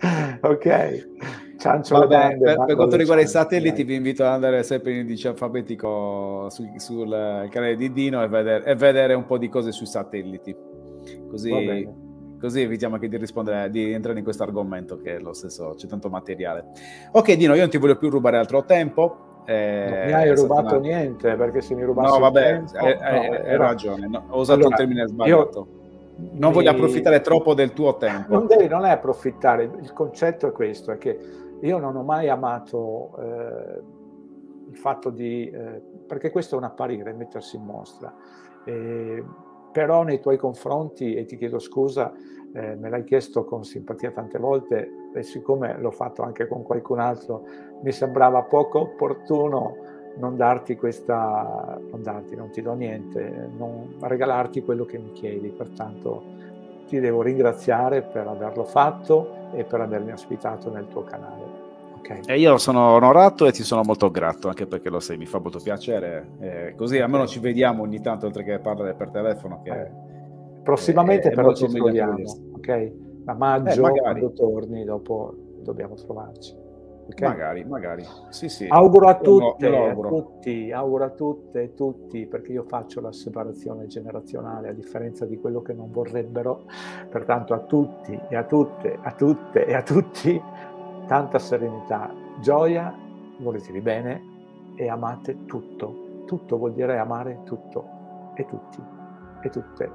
Ok, ciancio le Vabbè, bende, per, per quanto riguarda i ciance, satelliti, dai. vi invito ad andare sempre in indice alfabetico sul, sul canale di Dino e vedere, e vedere un po' di cose sui satelliti. Va Così, bene. così evitiamo anche di rispondere, di entrare in questo argomento, che è lo stesso, c'è tanto materiale. Ok, Dino, io non ti voglio più rubare altro tempo. Non mi Eh, hai è stata rubato una... niente, perché se mi No, rubassi il vabbè, hai, tempo, hai- no, hai era... ragione, no, ho usato un Allora, termine io sbagliato. Non voglio mi... approfittare troppo del tuo Non tempo. devi, non è approfittare, il concetto è questo, è che io non ho mai amato eh, il fatto di... Eh, perché questo è un apparire, mettersi in mostra. Eh, però nei tuoi confronti, e ti chiedo scusa, eh, me l'hai chiesto con simpatia tante volte, e siccome l'ho fatto anche con qualcun altro, mi sembrava poco opportuno non darti questa, non darti, non ti do niente, non regalarti quello che mi chiedi, pertanto ti devo ringraziare per averlo fatto e per avermi ospitato nel tuo canale. Okay. E io sono onorato e ti sono molto grato, anche perché lo sai, mi fa molto piacere, eh, così okay. almeno ci vediamo ogni tanto, oltre che parlare per telefono, che eh. Prossimamente è, è però molto ci meglio anche troviamo, vedersi. ok? A Eh, maggio, magari, quando torni, dopo dobbiamo trovarci. Okay? magari, magari, sì sì, Auguro a io me lo, me lo tutte, a auguro. tutti, auguro a tutte e tutti, perché io faccio la separazione generazionale a differenza di quello che non vorrebbero, pertanto a tutti e a tutte, a tutte e a tutti, tanta serenità, gioia, volete di bene e amate tutto. Tutto vuol dire amare tutto e tutti e tutte.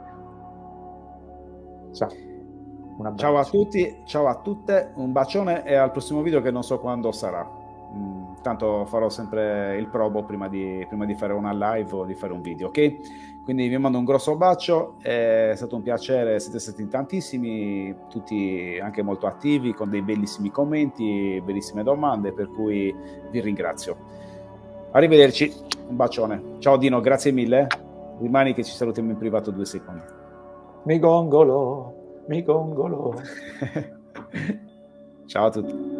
Ciao, un abbraccio. Ciao a tutti, ciao a tutte, un bacione e al prossimo video che non so quando sarà. Mm, tanto farò sempre il probo prima di, prima di fare una live o di fare un video, ok? Quindi vi mando un grosso bacio, è stato un piacere, siete stati tantissimi, tutti anche molto attivi, con dei bellissimi commenti, bellissime domande, per cui vi ringrazio. Arrivederci, un bacione. Ciao Dino, grazie mille, rimani che ci salutiamo in privato due secondi. Mi gongolo, mi gongolo. Ciao a tutti.